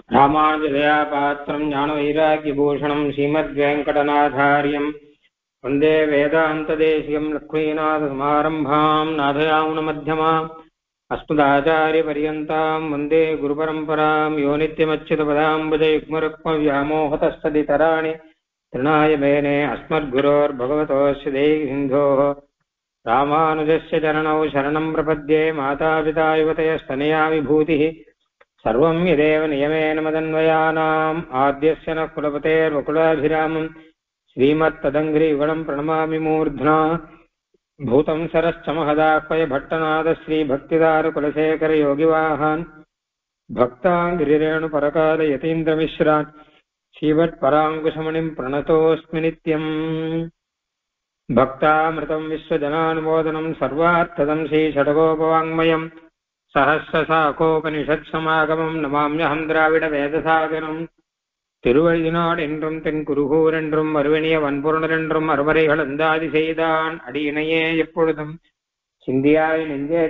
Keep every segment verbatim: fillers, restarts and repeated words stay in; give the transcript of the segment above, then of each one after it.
ராமானுஜதயாபாத்திரம் ஞானவைராக்கியபூஷணம் ஸ்ரீமத்வேங்கடநாதாரியம் வந்தே வேதாந்ததேசிகம் லக்ஷ்மீநாதசமாரம்பாம் நாதயாமுனமध्यமாம் அஸ்மதாச்சாரியபர்யந்தாம் வந்தே குருபரம்பராம் யோ நித்யமच्युतपदाम्बुजयुग्मरुक्मव्यामोहतस्तदितराणि तृणाय मेने अस्मद्गुरोर्भगवतोऽस्य देहिन्धोः रामानुजस्य चरणौ शरणं प्रपद्ये मातापिता युवतयस्तनया विभूतिः सर्वं यदेव नियमेन मदन्वयानाम् आद्यस्य न कुलपतेर्वकुलाभिरामम् श्रीमत्तदङ्घ्रियुगलं प्रणमामि मूर्ध्ना भूतं सरश्च महदाह्वय भट्टनाद श्रीभक्तिदारकुलशेखर योगिवाहान् भक्ताङ्गिरिरेणुपरकाल यतीन्द्रमिश्रान् श्रीवत्पराङ्कुशमणिं प्रणतोऽस्मि नित्यम् भक्तामृतं विश्वजनानुमोदनं सर्वार्थदं श्रीषडगोपवाङ्मयम् सहस्रशाखोपनिषत्समागमं नमाम्यहं द्राविडवेदसागरम् திருவழிநாடு என்றும் தென் குருகூர் என்றும் மறுவணிய வன்பொருணர் என்றும் அறுவரைகள் அந்தாதி செய்தான் அடியினையே எப்பொழுதும் சிந்தியாய் நெஞ்சே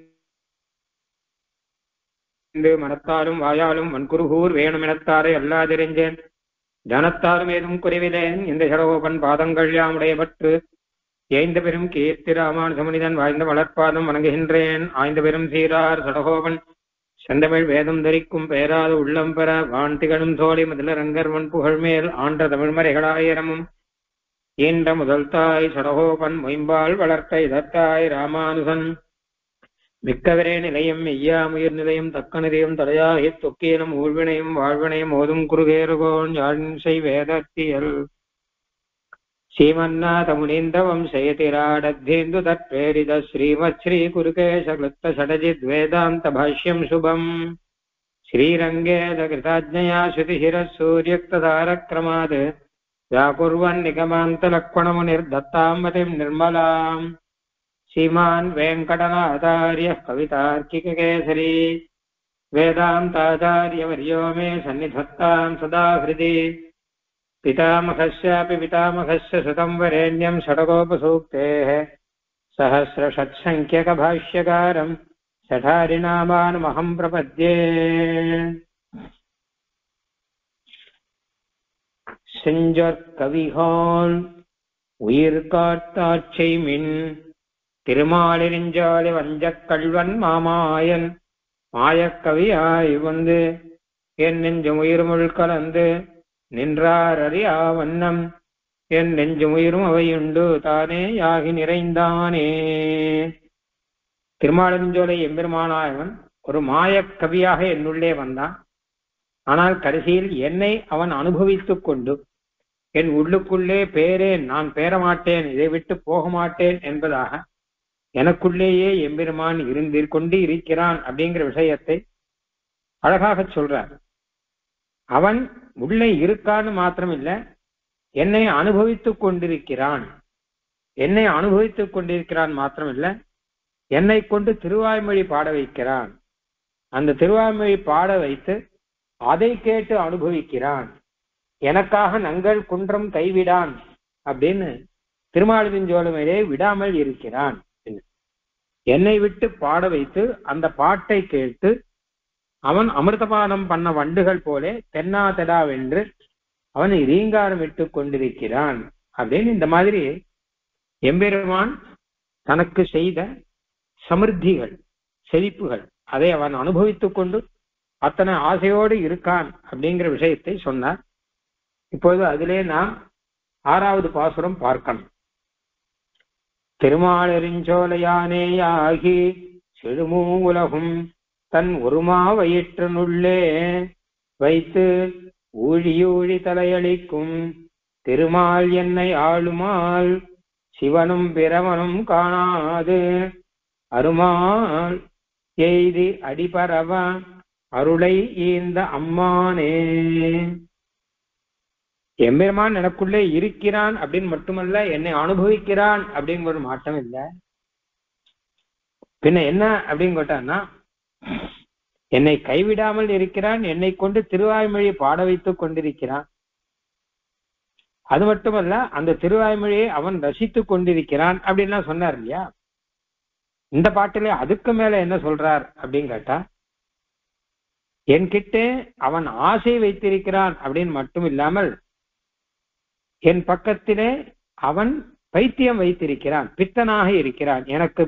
கழிந்து மனத்தாலும் வாயாலும் வன்குருகூர் வேணுமெனத்தாரை அல்லாதிரிஞ்சேன் ஜனத்தாலும் ஏதும் குறைவிலேன் இந்த சடகோபன் பாதங்கள் யாமுடைய பற்று ஏய்ந்த பெரும் கீர்த்தி ராமானுஜமுனிதன் வாய்ந்த வளர்ப்பாதம் வணங்குகின்றேன் ஆய்ந்த பெரும் சீரார் சடகோபன் செந்தமிழ் வேதம் தரிக்கும் பெயராத உள்ளம் பெற வான்திகளும் சோழி முதலரங்கர்வன் புகழ்மேல் ஆண்ட தமிழ்மறைகளாயிரமும் ஈன்ற முதல் தாய் சடகோபன் மொயம்பால் வளர்த்த இதத்தாய் ராமானுசன் மிக்கவரே நிலையம் மெய்யாமுயிர் நிலையம் தக்க நிலையம் தடையாகி தொக்கீனம் ஊழ்வினையும் வாழ்வினையும் ஓதும் குருகேருகோன் யாழ்சை வேதத்தியல் श्रीमन्नाथ मुनीन्द्रवंशयतिराडद्धेन्दु तत्प्रेरित श्रीमत् श्री कुरुकेशक्लुप्त षडजिद्वेदान्त भाष्यं शुभम् श्रीरङ्गेदकृताज्ञया श्रुतिशिरः सूर्युक्तधारक्रमात् व्याकुर्वन् निगमान्तलक्ष्मणमुनिर्दत्तां मतिं निर्मलाम् श्रीमान् वेङ्कटनाथार्यः कवितार्किककेसरी वेदान्ताचार्यवर्यो मे सन्निधत्तां सदा हृदि पितामहस्यापि पितामहस्य सुतं वरेण्यं षडगोपसूक्तेः सहस्रषट्सङ्ख्यकभाष्यकारं शठारिनामानमहं प्रपद्ये செஞ்சொற்கவிகால் உயிர்காத்தாட்செய்மின் திருமாலிருஞ்சாலை வஞ்சக் கள்வன் மாமாயன் மாயக்கவியாய் வந்து என் நெஞ்சும் உயிர்முள் கலந்து நின்றார் அறியா வண்ணம் என் நெஞ்சும் உயிரும் அவையுண்டு தானே யாகி நிறைந்தானே. திருமாலிருஞ்சோலை எம்பெருமானாயவன் ஒரு மாயக் கவியாக என்னுள்ளே வந்தான். ஆனால் கடைசியில் என்னை அவன் அனுபவித்துக் கொண்டு என் உள்ளுக்குள்ளே பேரேன், நான் பேரமாட்டேன், இதை விட்டு போக மாட்டேன் என்பதாக எனக்குள்ளேயே எம்பெருமான் இருந்து கொண்டு இருக்கிறான் அப்படிங்கிற விஷயத்தை அழகாக சொல்றார். அவன் உள்ளே இருக்கான்னு மாத்திரம் இல்ல, என்னை அனுபவித்துக் கொண்டிருக்கிறான். என்னை அனுபவித்துக் கொண்டிருக்கிறான் மாத்திரம் இல்ல, என்னை கொண்டு திருவாய்மொழி பாட வைக்கிறான். அந்த திருவாய்மொழி பாட வைத்து அதை கேட்டு அனுபவிக்கிறான். எனக்காக நங்கள் குன்றம் கைவிடான் அப்படின்னு திருமாலிருஞ்சோலையிலே விடாமல் இருக்கிறான். என்னை விட்டு பாட வைத்து அந்த பாட்டை கேட்டு அவன் அமிர்தபானம் பண்ண வண்டுகள் போல தென்னா தெடாவென்று அவனை ரீங்காரம் விட்டு கொண்டிருக்கிறான் அப்படின்னு இந்த மாதிரி எம்பெருமான் தனக்கு செய்த சமிருத்திகள், செழிப்புகள், அதை அவன் அனுபவித்துக் கொண்டு அத்தனை ஆசையோடு இருக்கான் அப்படிங்கிற விஷயத்தை சொன்னார். இப்போது அதிலே நாம் ஆறாவது பாசுரம் பார்க்கணும். திருமாலிருஞ்சோலையானேயாகி செழுமூ உலகும் தன் ஒருமா வயிற்றினுள்ளே வைத்து ஊழியூழி தலையளிக்கும் திருமால் என்னை ஆளுமால் சிவனும் பிரமனும் காணாது அருமால் எய்தி அடிபரவ அருளை ஈந்த அம்மானே. எம்பெருமான் எனக்குள்ளே இருக்கிறான் அப்படின்னு மட்டுமல்ல, என்னை அனுபவிக்கிறான் அப்படிங்கிற ஒரு மாற்றம் இல்லை. பின்ன என்ன அப்படின்னு கேட்டான்னா, என்னை கைவிடாமல் இருக்கிறான், என்னை கொண்டு திருவாய்மொழியை பாட வைத்துக் கொண்டிருக்கிறான். அது மட்டுமல்ல, அந்த திருவாய்மொழியை அவன் ரசித்துக் கொண்டிருக்கிறான் அப்படின்லாம் சொன்னார் இல்லையா. இந்த பாட்டிலே அதுக்கு மேல என்ன சொல்றார் அப்படின்னு கேட்டா, என்கிட்ட அவன் ஆசை வைத்திருக்கிறான் அப்படின்னு மட்டும் இல்லாமல் என் பக்கத்திலே அவன் பைத்தியம் வைத்திருக்கிறான், பித்தனாக இருக்கிறான். எனக்கு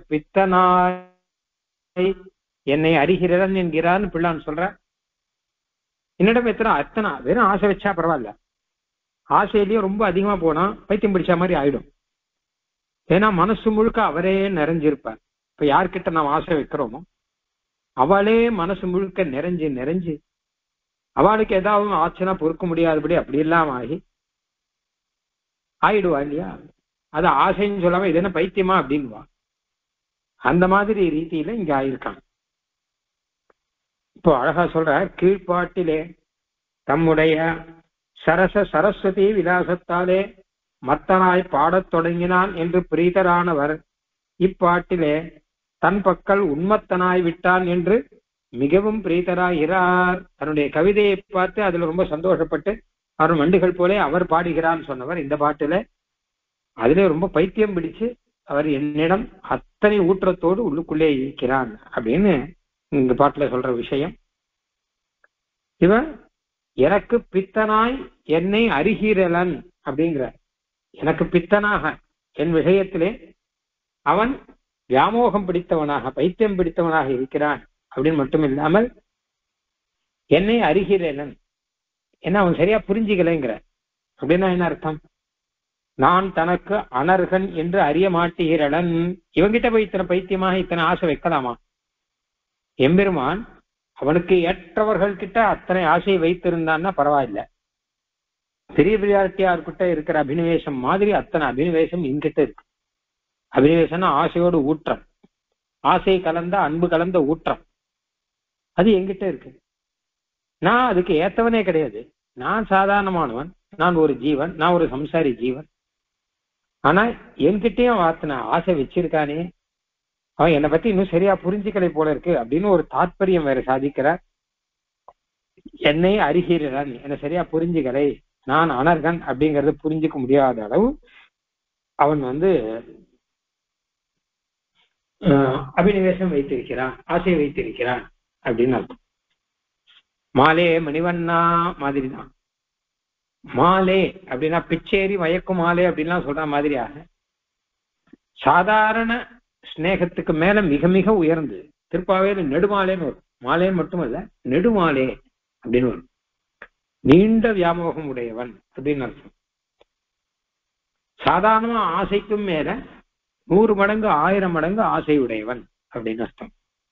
பித்தனாய் என்னை அறிகிறன் என்கிறான்னு பிள்ளான்னு சொல்ற. என்னிடம் எத்தனை அத்தனை வெறும் ஆசை வச்சா பரவாயில்ல, ஆசையிலயும் ரொம்ப அதிகமா போனா பைத்தியம் பிடிச்ச மாதிரி ஆயிடும். ஏன்னா மனசு முழுக்க அவரே நிறைஞ்சிருப்பார். இப்ப யார்கிட்ட நாம் ஆசை வைக்கிறோமோ அவளே மனசு முழுக்க நிறைஞ்சு நிறைஞ்சு அவளுக்கு ஏதாவது ஆச்சுன்னா பொறுக்க முடியாதபடி அப்படி எல்லாம் ஆகி ஆயிடுவா இல்லையா? அது ஆசைன்னு சொல்லாம இது என்ன பைத்தியமா அப்படின்வா. அந்த மாதிரி ரீதியில இங்க ஆயிருக்காங்க. இப்போ அழகா சொல்ற, கீழ்ப்பாட்டிலே தம்முடைய சரச சரஸ்வதி விலாசத்தாலே மத்தனாய் பாடத் தொடங்கினான் என்று பிரீதரானவர் இப்பாட்டிலே தன் பக்கல் உண்மத்தனாய் விட்டான் என்று மிகவும் பிரீதராகிறார். தன்னுடைய கவிதையை பார்த்து அதுல ரொம்ப சந்தோஷப்பட்டு அவர் வண்டுகள் போலே அவர் பாடுகிறான்னு சொன்னவர் இந்த பாட்டுல அதுல ரொம்ப பைத்தியம் பிடிச்சு அவர் என்னிடம் அத்தனை ஊற்றத்தோடு உள்ளுக்குள்ளே இருக்கிறான் அப்படின்னு இந்த பாட்டுல சொல்ற விஷயம். இவன் எனக்கு பித்தனாய் என்னை அறிகிறலன் அப்படிங்கிற, எனக்கு பித்தனாக என் விஷயத்திலே அவன் வியாமோகம் பிடித்தவனாக பைத்தியம் பிடித்தவனாக இருக்கிறான் அப்படின்னு மட்டும் இல்லாமல் என்னை அறிகிறேன், என்ன அவன் சரியா புரிஞ்சுக்கலைங்கிற. அப்படின்னா என்ன அர்த்தம்? நான் தனக்கு அனர்கன் என்று அறிய மாட்டீரன். இவங்கிட்ட போய் இத்தனை பைத்தியமாக இத்தனை ஆசை வைக்கலாமா? எம்பெருமான் அவனுக்கு ஏற்றவர்கள் கிட்ட அத்தனை ஆசையை வைத்திருந்தான்னா பரவாயில்ல. பெரிய பிரியாட்டியார்கிட்ட இருக்கிற அபினிவேசம் மாதிரி அத்தனை அபினிவேசம் என்கிட்ட இருக்கு. அபினிவேசம்னா ஆசையோடு ஊற்றம், ஆசை கலந்த அன்பு கலந்த ஊற்றம், அது என்கிட்ட இருக்கு. நான் அதுக்கு ஏத்தவனே கிடையாது. நான் சாதாரணமானவன், நான் ஒரு ஜீவன், நான் ஒரு சம்சாரி ஜீவன். ஆனா என்கிட்டயும் வாத்தின ஆசை வச்சிருக்கானே, அவன் என்னை பத்தி இன்னும் சரியா புரிஞ்சுக்கலை போல இருக்கு அப்படின்னு ஒரு தாற்பயம் வேற சாதிக்கிறார். என்னை அறிகிறான், என்னை சரியா புரிஞ்சுக்கலை, நான் அனர்கன் அப்படிங்கறத புரிஞ்சுக்க முடியாத அளவு அவன் வந்து அபினிவேசம் வைத்திருக்கிறான், ஆசை வைத்திருக்கிறான் அப்படின்னு அர்த்தம். மாலே மணிவண்ணா மாதிரிதான். மாலே அப்படின்னா பிச்சேரி மயக்கும் மாலே அப்படின்லாம் சொல்ற மாதிரியாக சாதாரண ஸ்நேகத்துக்கு மேல மிக மிக உயர்ந்து திருப்பாவையில நெடுமாலேன்னு வரும். மாலேன்னு மட்டுமல்ல, நெடுமாலே அப்படின்னு வரும். நீண்ட வியாமோகம் உடையவன் அப்படின்னு அர்த்தம். சாதாரணமா ஆசைக்கும் மேல நூறு மடங்கு ஆயிரம் மடங்கு ஆசை உடையவன் அப்படின்னு அர்த்தம்.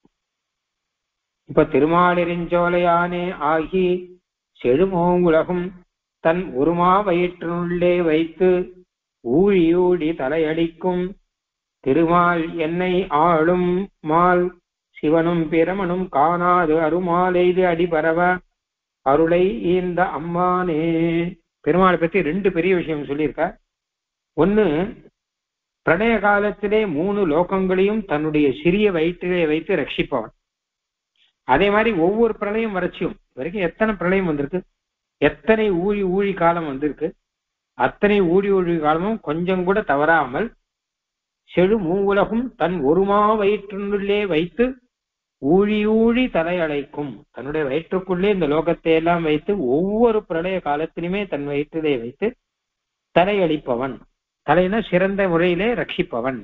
இப்ப திருமாலிருஞ்சோலையானே ஆகி செழுமோங்குலகும் தன் உருமா வயிற்றினுள்ளே வைத்து ஊழி ஊழி தலையடிக்கும் திருமால் என்னை ஆளும் மால் சிவனும் பிரமனும் காணாது அருமாலைது அடிபரவ அருளை இந்த அம்மானே. பெருமாளை பத்தி ரெண்டு பெரிய விஷயம் சொல்லியிருக்க. ஒண்ணு, பிரளய காலத்திலே மூணு லோகங்களையும் தன்னுடைய சிறிய வயிற்றிலே வைத்து ரட்சிப்பவன். அதே மாதிரி ஒவ்வொரு பிரளயம் வறட்சியும் வரைக்கும் எத்தனை பிரளயம் வந்திருக்கு, எத்தனை ஊழி ஊழி காலம் வந்திருக்கு, அத்தனை ஊழி ஊழி காலமும் கொஞ்சம் கூட தவறாமல் செழு மூவுலகும் தன் ஒருமா வயிற்றினுள்ளே வைத்து ஊழி ஊழி தலையழைக்கும். தன்னுடைய வயிற்றுக்குள்ளே இந்த லோகத்தை எல்லாம் வைத்து ஒவ்வொரு பிரளய காலத்திலுமே தன் வயிற்றிலே வைத்து தலையளிப்பவன். தலைனா சிறந்த முறையிலே ரட்சிப்பவன்.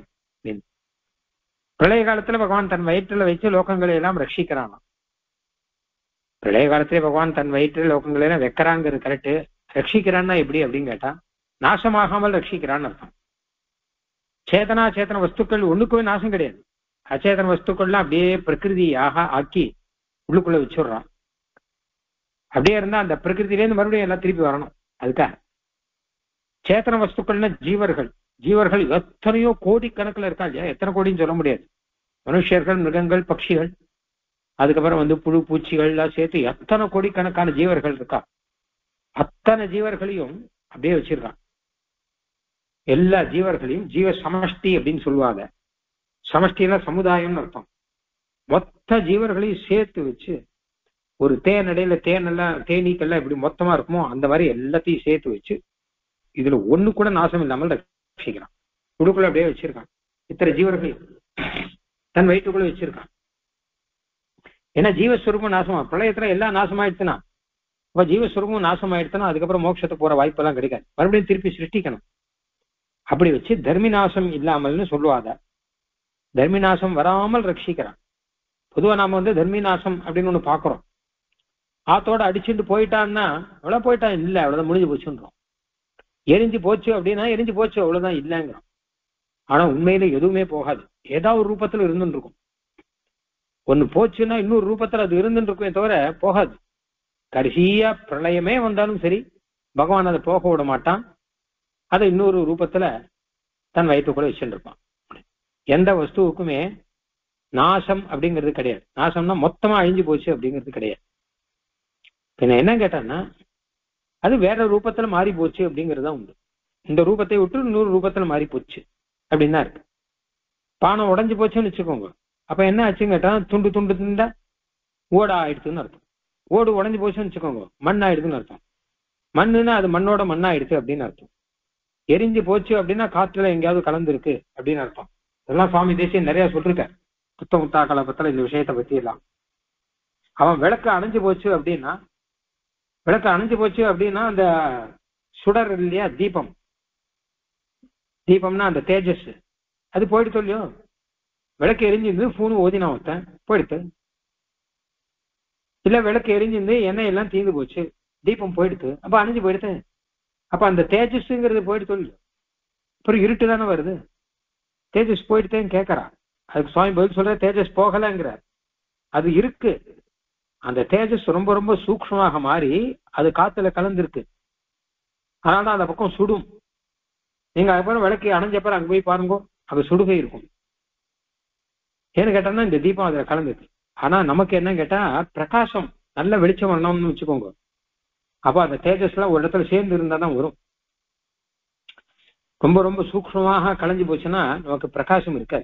பிரளய காலத்துல பகவான் தன் வயிற்றுல வச்சு லோகங்களை எல்லாம் ரட்சிக்கிறான். பிரளய காலத்திலே பகவான் தன் வயிற்றில் லோகங்களை எல்லாம் வைக்கிறாங்கிறது கரெக்டு. ரட்சிக்கிறான்னா எப்படி அப்படின்னு கேட்டா, நாசமாகாமல் ரட்சிக்கிறான்னு அர்த்தம். சேதனா சேத்தன வஸ்துக்கள் ஒண்ணுக்குமே நாசம் கிடையாது. அச்சேதன வஸ்துக்கள்லாம் அப்படியே பிரகிருதியாக ஆக்கி உள்ளுக்குள்ள வச்சுடுறான். அப்படியே இருந்தா அந்த பிரகிருதியிலேருந்து மறுபடியும் எல்லாம் திருப்பி வரணும். அதுக்காக சேத்தன வஸ்துக்கள்னா ஜீவர்கள். ஜீவர்கள் எத்தனையோ கோடிக்கணக்கில் இருக்கா இல்லையா? எத்தனை கோடின்னு சொல்ல முடியாது. மனுஷர்கள், மிருகங்கள், பட்சிகள், அதுக்கப்புறம் வந்து புழு பூச்சிகள் எல்லாம் சேர்த்து எத்தனை கோடிக்கணக்கான ஜீவர்கள் இருக்கா. அத்தனை ஜீவர்களையும் அப்படியே வச்சிருக்கான். எல்லா ஜீவர்களையும் ஜீவ சமஷ்டி அப்படின்னு சொல்லுவாங்க. சமஷ்டினா சமுதாயம்னு அர்த்தம். மொத்த ஜீவர்களையும் சேர்த்து வச்சு ஒரு தேனடையில தேனெல்லாம் தேனீக்கெல்லாம் எப்படி மொத்தமா இருக்குமோ அந்த மாதிரி எல்லாத்தையும் சேர்த்து வச்சு இதுல ஒண்ணு கூட நாசம் இல்லாமல் ரட்சிக்கிறான். உடுக்குள்ள அப்படியே வச்சிருக்கான். இத்தனை ஜீவர்களையும் தன் வயிற்றுக்குள்ள வச்சிருக்கான். ஏன்னா ஜீவஸ்வரூபம் நாசமா, பிரளயத்துல எல்லாம் நாசமாயிடுச்சுன்னா, அப்ப ஜீவஸ்வரூபம் நாசமாயிடுச்சுன்னா அதுக்கப்புறம் மோட்சத்துக்கு போற வாய்ப்பு எல்லாம் கிடைக்காது, மறுபடியும் திருப்பி சிருஷ்டிக்கணும். அப்படி வச்சு தர்மி நாசம் இல்லாமல்னு சொல்லுவாத, தர்மி நாசம் வராமல் ரட்சிக்கிறான். பொதுவா நாம வந்து தர்மி நாசம் அப்படின்னு ஒண்ணு பாக்குறோம். ஆத்தோட அடிச்சுட்டு போயிட்டான்னா அவ்வளவு போயிட்டான், இல்லை அவ்வளவுதான் முடிஞ்சு போச்சுன்றோம். எரிஞ்சு போச்சு அப்படின்னா எரிஞ்சு போச்சு அவ்வளவுதான் இல்லைங்கிறோம். ஆனா உண்மையில எதுவுமே போகாது, ஏதாவது ஒரு ரூபத்துல இருந்துட்டு இருக்கும். ஒண்ணு போச்சுன்னா இன்னொரு ரூபத்துல அது இருந்துட்டு இருக்குமே தவிர போகாது. கடைசியா பிரளயமே வந்தாலும் சரி பகவான் அதை போக விட மாட்டான், அதை இன்னொரு ரூபத்துல தன் வயிற்றுக்குள்ள வச்சுட்டு இருப்பான். எந்த வஸ்துவுக்குமே நாசம் அப்படிங்கிறது கிடையாது. நாசம்னா மொத்தமா அழிஞ்சு போச்சு அப்படிங்கிறது கிடையாது. பின்ன என்ன கேட்டான்னா அது வேற ரூபத்துல மாறி போச்சு அப்படிங்கிறதுதான் உண்டு. இந்த ரூபத்தை விட்டு இன்னொரு ரூபத்துல மாறி போச்சு அப்படின்னு தான் இருக்கு. பானம் உடஞ்சு போச்சுன்னு வச்சுக்கோங்க, அப்ப என்ன ஆச்சுன்னு கேட்டா துண்டு துண்டு துண்டா ஓடா ஆயிடுச்சுன்னு அர்த்தம். ஓடு உடஞ்சு போச்சுன்னு வச்சுக்கோங்க, மண் ஆயிடுதுன்னு அர்த்தம். மண்ணுன்னா அது மண்ணோட மண்ணாயிடுச்சு அப்படின்னு அர்த்தம். எரிஞ்சு போச்சு அப்படின்னா காற்றுல எங்கேயாவது கலந்து இருக்கு அப்படின்னு அர்த்தம். இதெல்லாம் சுவாமி தேசியம் நிறைய சொல்லிருக்காரு புத்த முத்தா கலப்பத்துல இந்த விஷயத்தை பத்தி எல்லாம். அவன் விளக்கு அணைஞ்சு போச்சு அப்படின்னா, விளக்கு அணைஞ்சு போச்சு அப்படின்னா அந்த சுடர் இல்லையா தீபம், தீபம்னா அந்த தேஜஸ் அது போயிடுத்து இல்லையோ. விளக்கு எரிஞ்சிருந்து பூனு ஓதினா ஒருத்தன் போயிடுத்து, இல்ல விளக்கு எரிஞ்சிருந்து எண்ணெய் எல்லாம் தீர்ந்து போச்சு, தீபம் போயிடுத்து, அப்ப அணைஞ்சு போயிடுத்து. அப்ப அந்த தேஜஸ்ங்கிறது போயிடுத்து இல்லையோ. அப்புறம் இருட்டு தானே வருது, தேஜஸ் போயிடுத்தேன்னு கேட்கறா. அதுக்கு சுவாமி பதில் சொல்ற தேஜஸ் போகலங்கிறார். அது இருக்கு, அந்த தேஜஸ் ரொம்ப ரொம்ப சூக்ஷ்மமாக மாறி அது காத்துல கலந்துருக்கு, அதனால அந்த பக்கம் சுடும். நீங்க அதுக்கப்புறம் விளக்கு அணைஞ்சப்பறம் அங்க போய் பாருங்க, அங்க சுடுகை இருக்கும். ஏன்னு கேட்டோம்னா இந்த தீபம் அதுல கலந்துருக்கு. ஆனா நமக்கு என்ன கேட்டா பிரகாசம் நல்ல வெளிச்சம் வரணும்னு வச்சுக்கோங்க, அப்ப அந்த தேஜஸ் எல்லாம் ஒரு இடத்துல சேர்ந்து இருந்தா தான் வரும். ரொம்ப ரொம்ப சூக்ஷ்மமாக கலைஞ்சு போச்சுன்னா நமக்கு பிரகாசம் இருக்காது.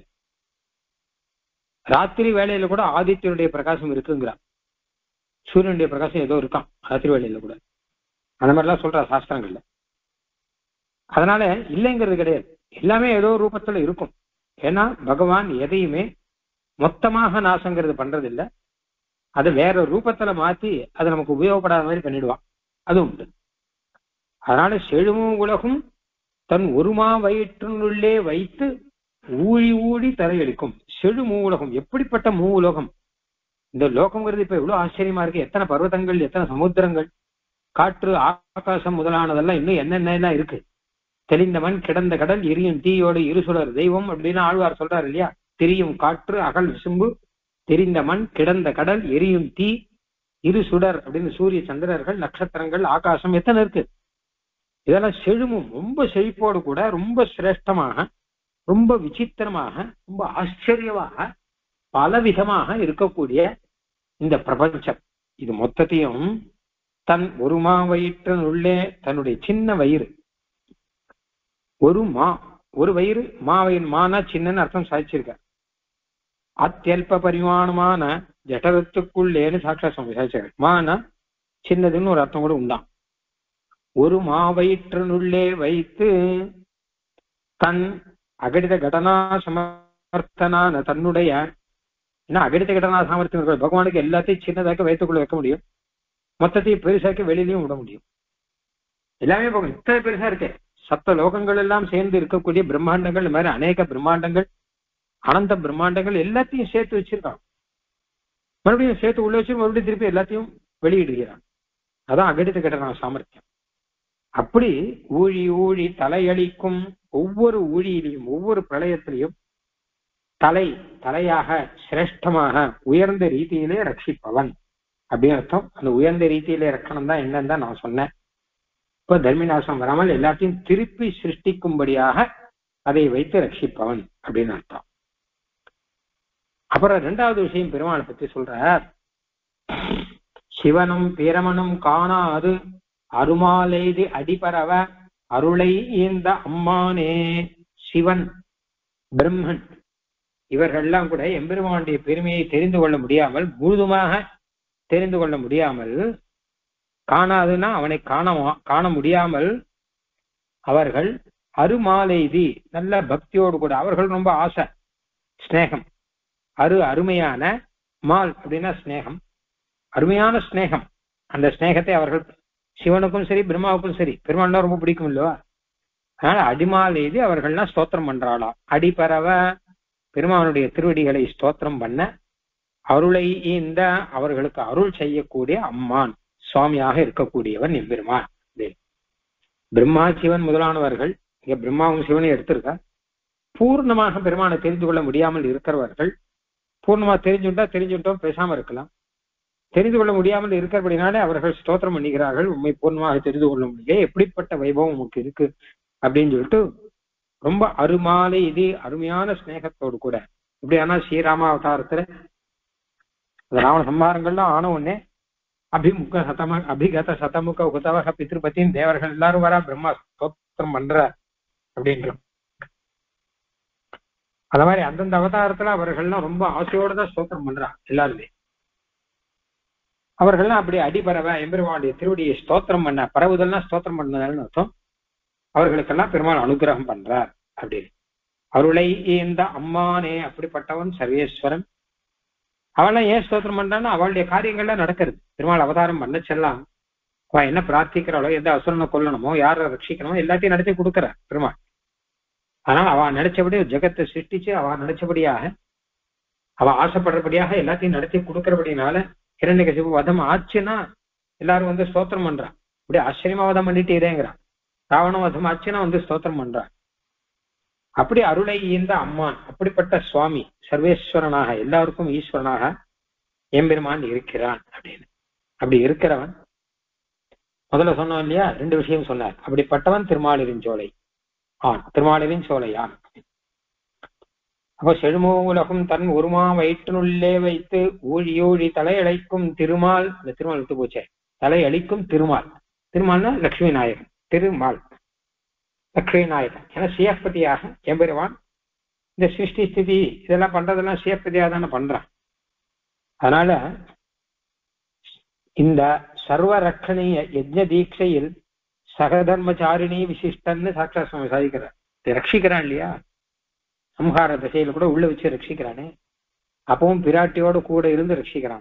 ராத்திரி வேலையில கூட ஆதித்யனுடைய பிரகாசம் இருக்குங்கிறா, சூரியனுடைய பிரகாசம் ஏதோ இருக்கான் ராத்திரி வேலையில கூட, அந்த மாதிரிலாம் சொல்றா சாஸ்திரங்கள்ல. அதனால இல்லைங்கிறது கிடையாது, எல்லாமே ஏதோ ரூபத்துல இருக்கும். ஏன்னா பகவான் எதையுமே மொத்தமாக நாசங்கிறது பண்றது இல்லை, அதை வேற ரூபத்துல மாத்தி அதை நமக்கு உபயோகப்படாத மாதிரி பண்ணிடுவான், அது உண்டு. அதனால செழுமும் உலகும் தன் ஒருமா வயிற்றினுள்ளே வைத்து ஊழி ஊழி தரையெடுக்கும். செழு மூ உலகம், எப்படிப்பட்ட மூ உலகம் இந்த லோகம்ங்கிறது இப்ப எவ்வளவு ஆச்சரியமா இருக்கு. எத்தனை பர்வதங்கள், எத்தனை சமுத்திரங்கள், காற்று, ஆகாசம் முதலானதெல்லாம் இன்னும் என்னென்ன இருக்கு. தெளிந்த மண், கிடந்த கடல், எரியும் தீயோடு இருசுடர் தெய்வம் அப்படின்னு ஆழ்வார் சொல்றாரு இல்லையா. திரியும் காற்று, அகல் விசும்பு, தெரிந்த மண், கிடந்த கடல், எரியும் தீ, இரு சுடர் அப்படின்னு சூரிய சந்திரர்கள், நட்சத்திரங்கள், ஆகாசம் எத்தனை இருக்கு. இதெல்லாம் செழுமும் ரொம்ப செழிப்போடு கூட ரொம்ப சிரேஷ்டமாக, ரொம்ப விசித்திரமாக, ரொம்ப ஆச்சரியமாக, பலவிதமாக இருக்கக்கூடிய இந்த பிரபஞ்சம், இது மொத்தத்தையும் தன் ஒரு மா வயிற்றினுள்ளே, தன்னுடைய சின்ன வயிறு, ஒரு மா ஒரு வயிறு, மாவையின் மானா சின்னன்னு அர்த்தம் சாதிச்சிருக்க. அத்தியல்ப பரிமாணமான ஜடரத்துக்குள்ளேன்னு சாட்சா சுவாமி சாதிச்சாரு. மானா சின்னதுன்னு ஒரு அர்த்தம் கூட உண்டாம். ஒரு மா வயிற்றினுள்ளே வைத்து தன் அகடித கடனா சமர்த்தனான தன்னுடைய, ஏன்னா அகடித கடனா சாமர்த்தியம் பகவானுக்கு எல்லாத்தையும் சின்னதாக்க வயிற்றுக்குள்ள வைக்க முடியும், மொத்தத்தையும் பெருசாக்கி வெளியிலையும் விட முடியும். எல்லாமே போகும், இத்தனை பெருசா இருக்கு. சப்த லோகங்கள் எல்லாம் சேர்ந்து இருக்கக்கூடிய பிரம்மாண்டங்கள், இந்த மாதிரி அநேக பிரம்மாண்டங்கள், அனந்த பிரம்மாண்டங்கள் எல்லாத்தையும் சேர்த்து வச்சிருக்கான். மறுபடியும் சேர்த்து உள்ள வச்சு மறுபடியும் திருப்பி எல்லாத்தையும் வெளியிடுகிறான். அதான் அகடித கடனா சாமர்த்தியம். அப்படி ஊழி ஊழி தலையளிக்கும், ஒவ்வொரு ஊழியிலையும் ஒவ்வொரு பிரளயத்திலையும் தலை தலையாக சிரேஷ்டமாக உயர்ந்த ரீதியிலே ரட்சிப்பவன் அப்படின்னு அர்த்தம். அந்த உயர்ந்த ரீதியிலே ரட்சணம் தான் என்னன்னு தான் நான் சொன்னேன். இப்ப தர்மிநாசம் வராமல் எல்லாத்தையும் திருப்பி சிருஷ்டிக்கும்படியாக அதை வைத்து ரட்சிப்பவன் அப்படின்னு அர்த்தம். அப்புறம் ரெண்டாவது விஷயம் பெருமாளை பத்தி சொல்றார். சிவனும் பிரமனும் காணாது அருமாலைது அடிபரவ அருளை இந்த அம்மானே. சிவன், பிரம்மன் இவர்கள்லாம் கூட எம்பெருமானுடைய பெருமையை தெரிந்து கொள்ள முடியாமல், முழுதுமாக தெரிந்து கொள்ள முடியாமல், காணாதுன்னா அவனை காண காண முடியாமல் அவர்கள் அருமாலைதி நல்ல பக்தியோடு கூட, அவர்கள் ரொம்ப ஆசை ஸ்நேகம், அரு அருமையான மால் அப்படின்னா ஸ்நேகம், அருமையான ஸ்நேகம். அந்த ஸ்நேகத்தை அவர்கள் சிவனுக்கும் சரி பிரம்மாவுக்கும் சரி, பெருமாள்னா ரொம்ப பிடிக்கும் இல்லவா, அதனால அடிமால் எழுதி அவர்கள்லாம் ஸ்தோத்திரம் பண்றாளாம். அடிபரவ பெருமானுடைய திருவடிகளை ஸ்தோத்திரம் பண்ண, அருளை இந்த அவர்களுக்கு அருள் செய்யக்கூடிய அம்மான் சுவாமியாக இருக்கக்கூடியவன் எம்பெருமான். பிரம்மா சிவன் முதலானவர்கள், இங்க பிரம்மாவும் சிவனையும் எடுத்திருக்க, பூர்ணமாக பெருமானை தெரிந்து கொள்ள முடியாமல் இருக்கிறவர்கள் பூர்ணமா தெரிஞ்சுட்டா தெரிஞ்சுட்டோம் பேசாம இருக்கலாம். தெரிந்து கொள்ள முடியாமல் இருக்கிறபடினாலே அவர்கள் ஸ்தோத்திரம் பண்ணுகிறார்கள், உண்மை பூர்ணமாக தெரிந்து கொள்ள முடியல, எப்படிப்பட்ட வைபவம் உங்களுக்கு இருக்கு அப்படின்னு சொல்லிட்டு ரொம்ப அருமாலை இது அருமையான ஸ்நேகத்தோடு கூட. இப்படியானா ஸ்ரீராம அவதாரத்துல ராவண சம்ஹாரங்கள்லாம் ஆன உடனே அபிமுக சதம அபிகத சதமுக உதவக பித்ருபத்தின் தேவர்கள் எல்லாரும் வரா பிரம்மா ஸ்தோத்திரம் பண்ற அப்படின்ற அந்த மாதிரி அந்தந்த அவதாரத்துல அவர்கள்லாம் ரொம்ப ஆசையோட தான் ஸ்தோத்திரம் பண்றா எல்லாருமே. அவர்கள்லாம் அப்படி அடிபரவ எம்பெருமானுடைய திருவடியை ஸ்தோத்திரம் பண்ண, பரவுதல்னா ஸ்தோத்திரம் பண்ணதுன்னு அர்த்தம். அவர்களுக்கெல்லாம் பெருமாள் அனுகிரகம் பண்றார் அப்படின்னு. அருளை இந்த அம்மானே அப்படிப்பட்டவன் சர்வேஸ்வரன். அவெல்லாம் ஏன் ஸ்தோத்திரம் பண்றான்னா அவளுடைய காரியங்கள்லாம் நடக்கிறது. பெருமாள் அவதாரம் பண்ண செல்லாம் அவ என்ன பிரார்த்திக்கிறாளோ, எந்த அசுரனை கொல்லணுமோ, யாரை ரட்சிக்கணுமோ எல்லாத்தையும் நடத்தி கொடுக்குற பெருமாள். ஆனால் அவ நினைச்சபடி ஜெகத்தை சிருஷ்டிச்சு அவ நினைச்சபடியாக அவ ஆசைப்படுறபடியாக எல்லாத்தையும் நடத்தி கொடுக்கறபடினால இரண்யகசிபு வதம் ஆச்சுன்னா எல்லாரும் வந்து ஸ்தோத்திரம் பண்றான். இப்படி ஆச்சரியமா வதம் பண்ணிட்டு இதேங்கிறான். ராவண வதம் ஆச்சுன்னா வந்து ஸ்தோத்திரம் பண்றான். அப்படி அருளை இந்த அம்மான் அப்படிப்பட்ட சுவாமி சர்வேஸ்வரனாக எல்லாருக்கும் ஈஸ்வரனாக எம்பெருமான் இருக்கிறான் அப்படின்னு. அப்படி இருக்கிறவன் முதல்ல சொன்னோம் இல்லையா, ரெண்டு விஷயம் சொன்னார். அப்படிப்பட்டவன் திருமாலிருஞ்சோலை ஆண், திருமாலிருஞ்சோலை ஆண். அப்போ செழுமோ உலகம் தன் ஒருமா வயிற்றினுள்ளே வைத்து ஊழியோழி தலையழைக்கும் திருமால், இந்த திருமால் விட்டு போச்சே, தலையளிக்கும் திருமால். திருமால்னா லட்சுமி நாயகன், திருமால் லட்சுமி நாயகன். ஏன்னா சிவபதியாக எம்பெருவான் இந்த சிருஷ்டி ஸ்திதி இதெல்லாம் பண்றதெல்லாம் சிவபதியாக தானே பண்றான். அதனால இந்த சர்வ ரட்சணீய யஜ்ஞ தீட்சையில் சகதர்மச்சாரிணி விசிஷ்டன்னு சாட்சா சுவாமி சாதிக்கிறார். ரட்சிக்கிறான் இல்லையா, சம்ஹார திசையில கூட உள்ள வச்சு ரட்சிக்கிறானே, அப்பவும் பிராட்டியோட கூட இருந்து ரட்சிக்கிறான்.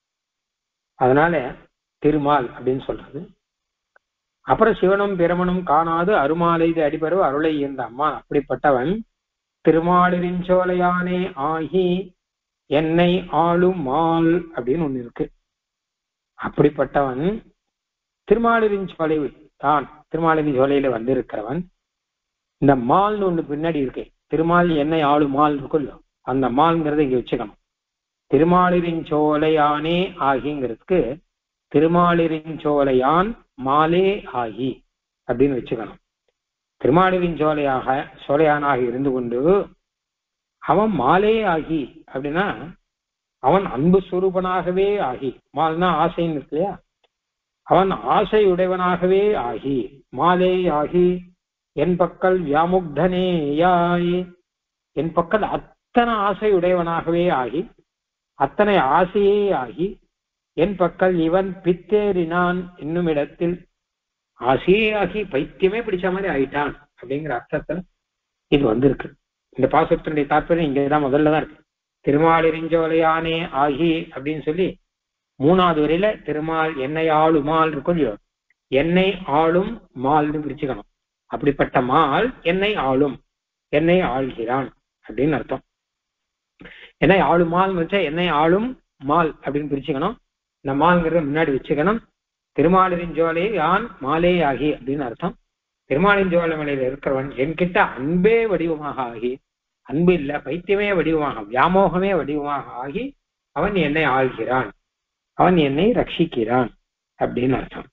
அதனால திருமால் அப்படின்னு சொல்றது. அப்புறம் சிவனும் பிரமனும் காணாது அருமாலைது அடிபரு அருளை இருந்த அம்மா அப்படிப்பட்டவன் திருமாலிருஞ்சோலையானே ஆகி என்னை ஆளும் மால் அப்படின்னு ஒண்ணு இருக்கு. அப்படிப்பட்டவன் திருமாலிருஞ்சோலை தான், திருமாலிருஞ்சோலையில வந்திருக்கிறவன். இந்த மால்னு ஒண்ணு பின்னாடி இருக்கு, திருமால் என்னை ஆளும் மால் இருக்குல்ல, அந்த மால்ங்கிறத இங்க வச்சுக்கணும். திருமாலிருஞ்சோலையானே ஆகிங்கிறதுக்கு திருமாலிருஞ்சோலையான் மாலே ஆகி அப்படின்னு வச்சுக்கணும். திருமாலிருஞ்சோலையாக சோலையானாக இருந்து கொண்டு அவன் மாலே ஆகி அப்படின்னா அவன் அன்பு சுரூபனாகவே ஆகி, மால்னா ஆசைன்னு இருக்கு இல்லையா, அவன் ஆசையுடையவனாகவே ஆகி மாலே ஆகி என் பக்கல் வியாமுக்தனேயாய், என் பக்கல் அத்தனை ஆசையுடையவனாகவே ஆகி அத்தனை ஆசையே ஆகி என் பக்கல் இவன் பித்தேறினான் என்னும் இடத்தில் ஆசையே ஆகி பைத்தியமே பிடிச்ச மாதிரி ஆயிட்டான் அப்படிங்கிற அர்த்தத்துல இது வந்திருக்கு. இந்த பாசுரத்தினுடைய தாற்பயம் இங்கதான் முதல்ல தான் இருக்கு. திருமாலிருஞ்சோலையானே ஆகி அப்படின்னு சொல்லி மூணாவது வரையில திருமால் என்னை ஆளுமால் இருக்கும், என்னை ஆளும் மால்னு பிரிச்சுக்கணும். அப்படிப்பட்ட மால் என்னை ஆளும், என்னை ஆள்கிறான் அப்படின்னு அர்த்தம். என்னை ஆளுமால் வச்சா என்னை ஆளும் மால் அப்படின்னு பிரிச்சுக்கணும். இந்த மால்ங்கிறத முன்னாடி வச்சுக்கணும். திருமாலிருஞ்சோலை யான் மாலே ஆகி அப்படின்னு அர்த்தம். திருமாலிருஞ்சோலை மலையில இருக்கிறவன் என்கிட்ட அன்பே வடிவமாக ஆகி, அன்பு இல்ல பைத்தியமே வடிவமாக வியாமோகமே வடிவமாக ஆகி அவன் என்னை ஆள்கிறான், அவன் என்னை ரட்சிக்கிறான் அப்படின்னு அர்த்தம்.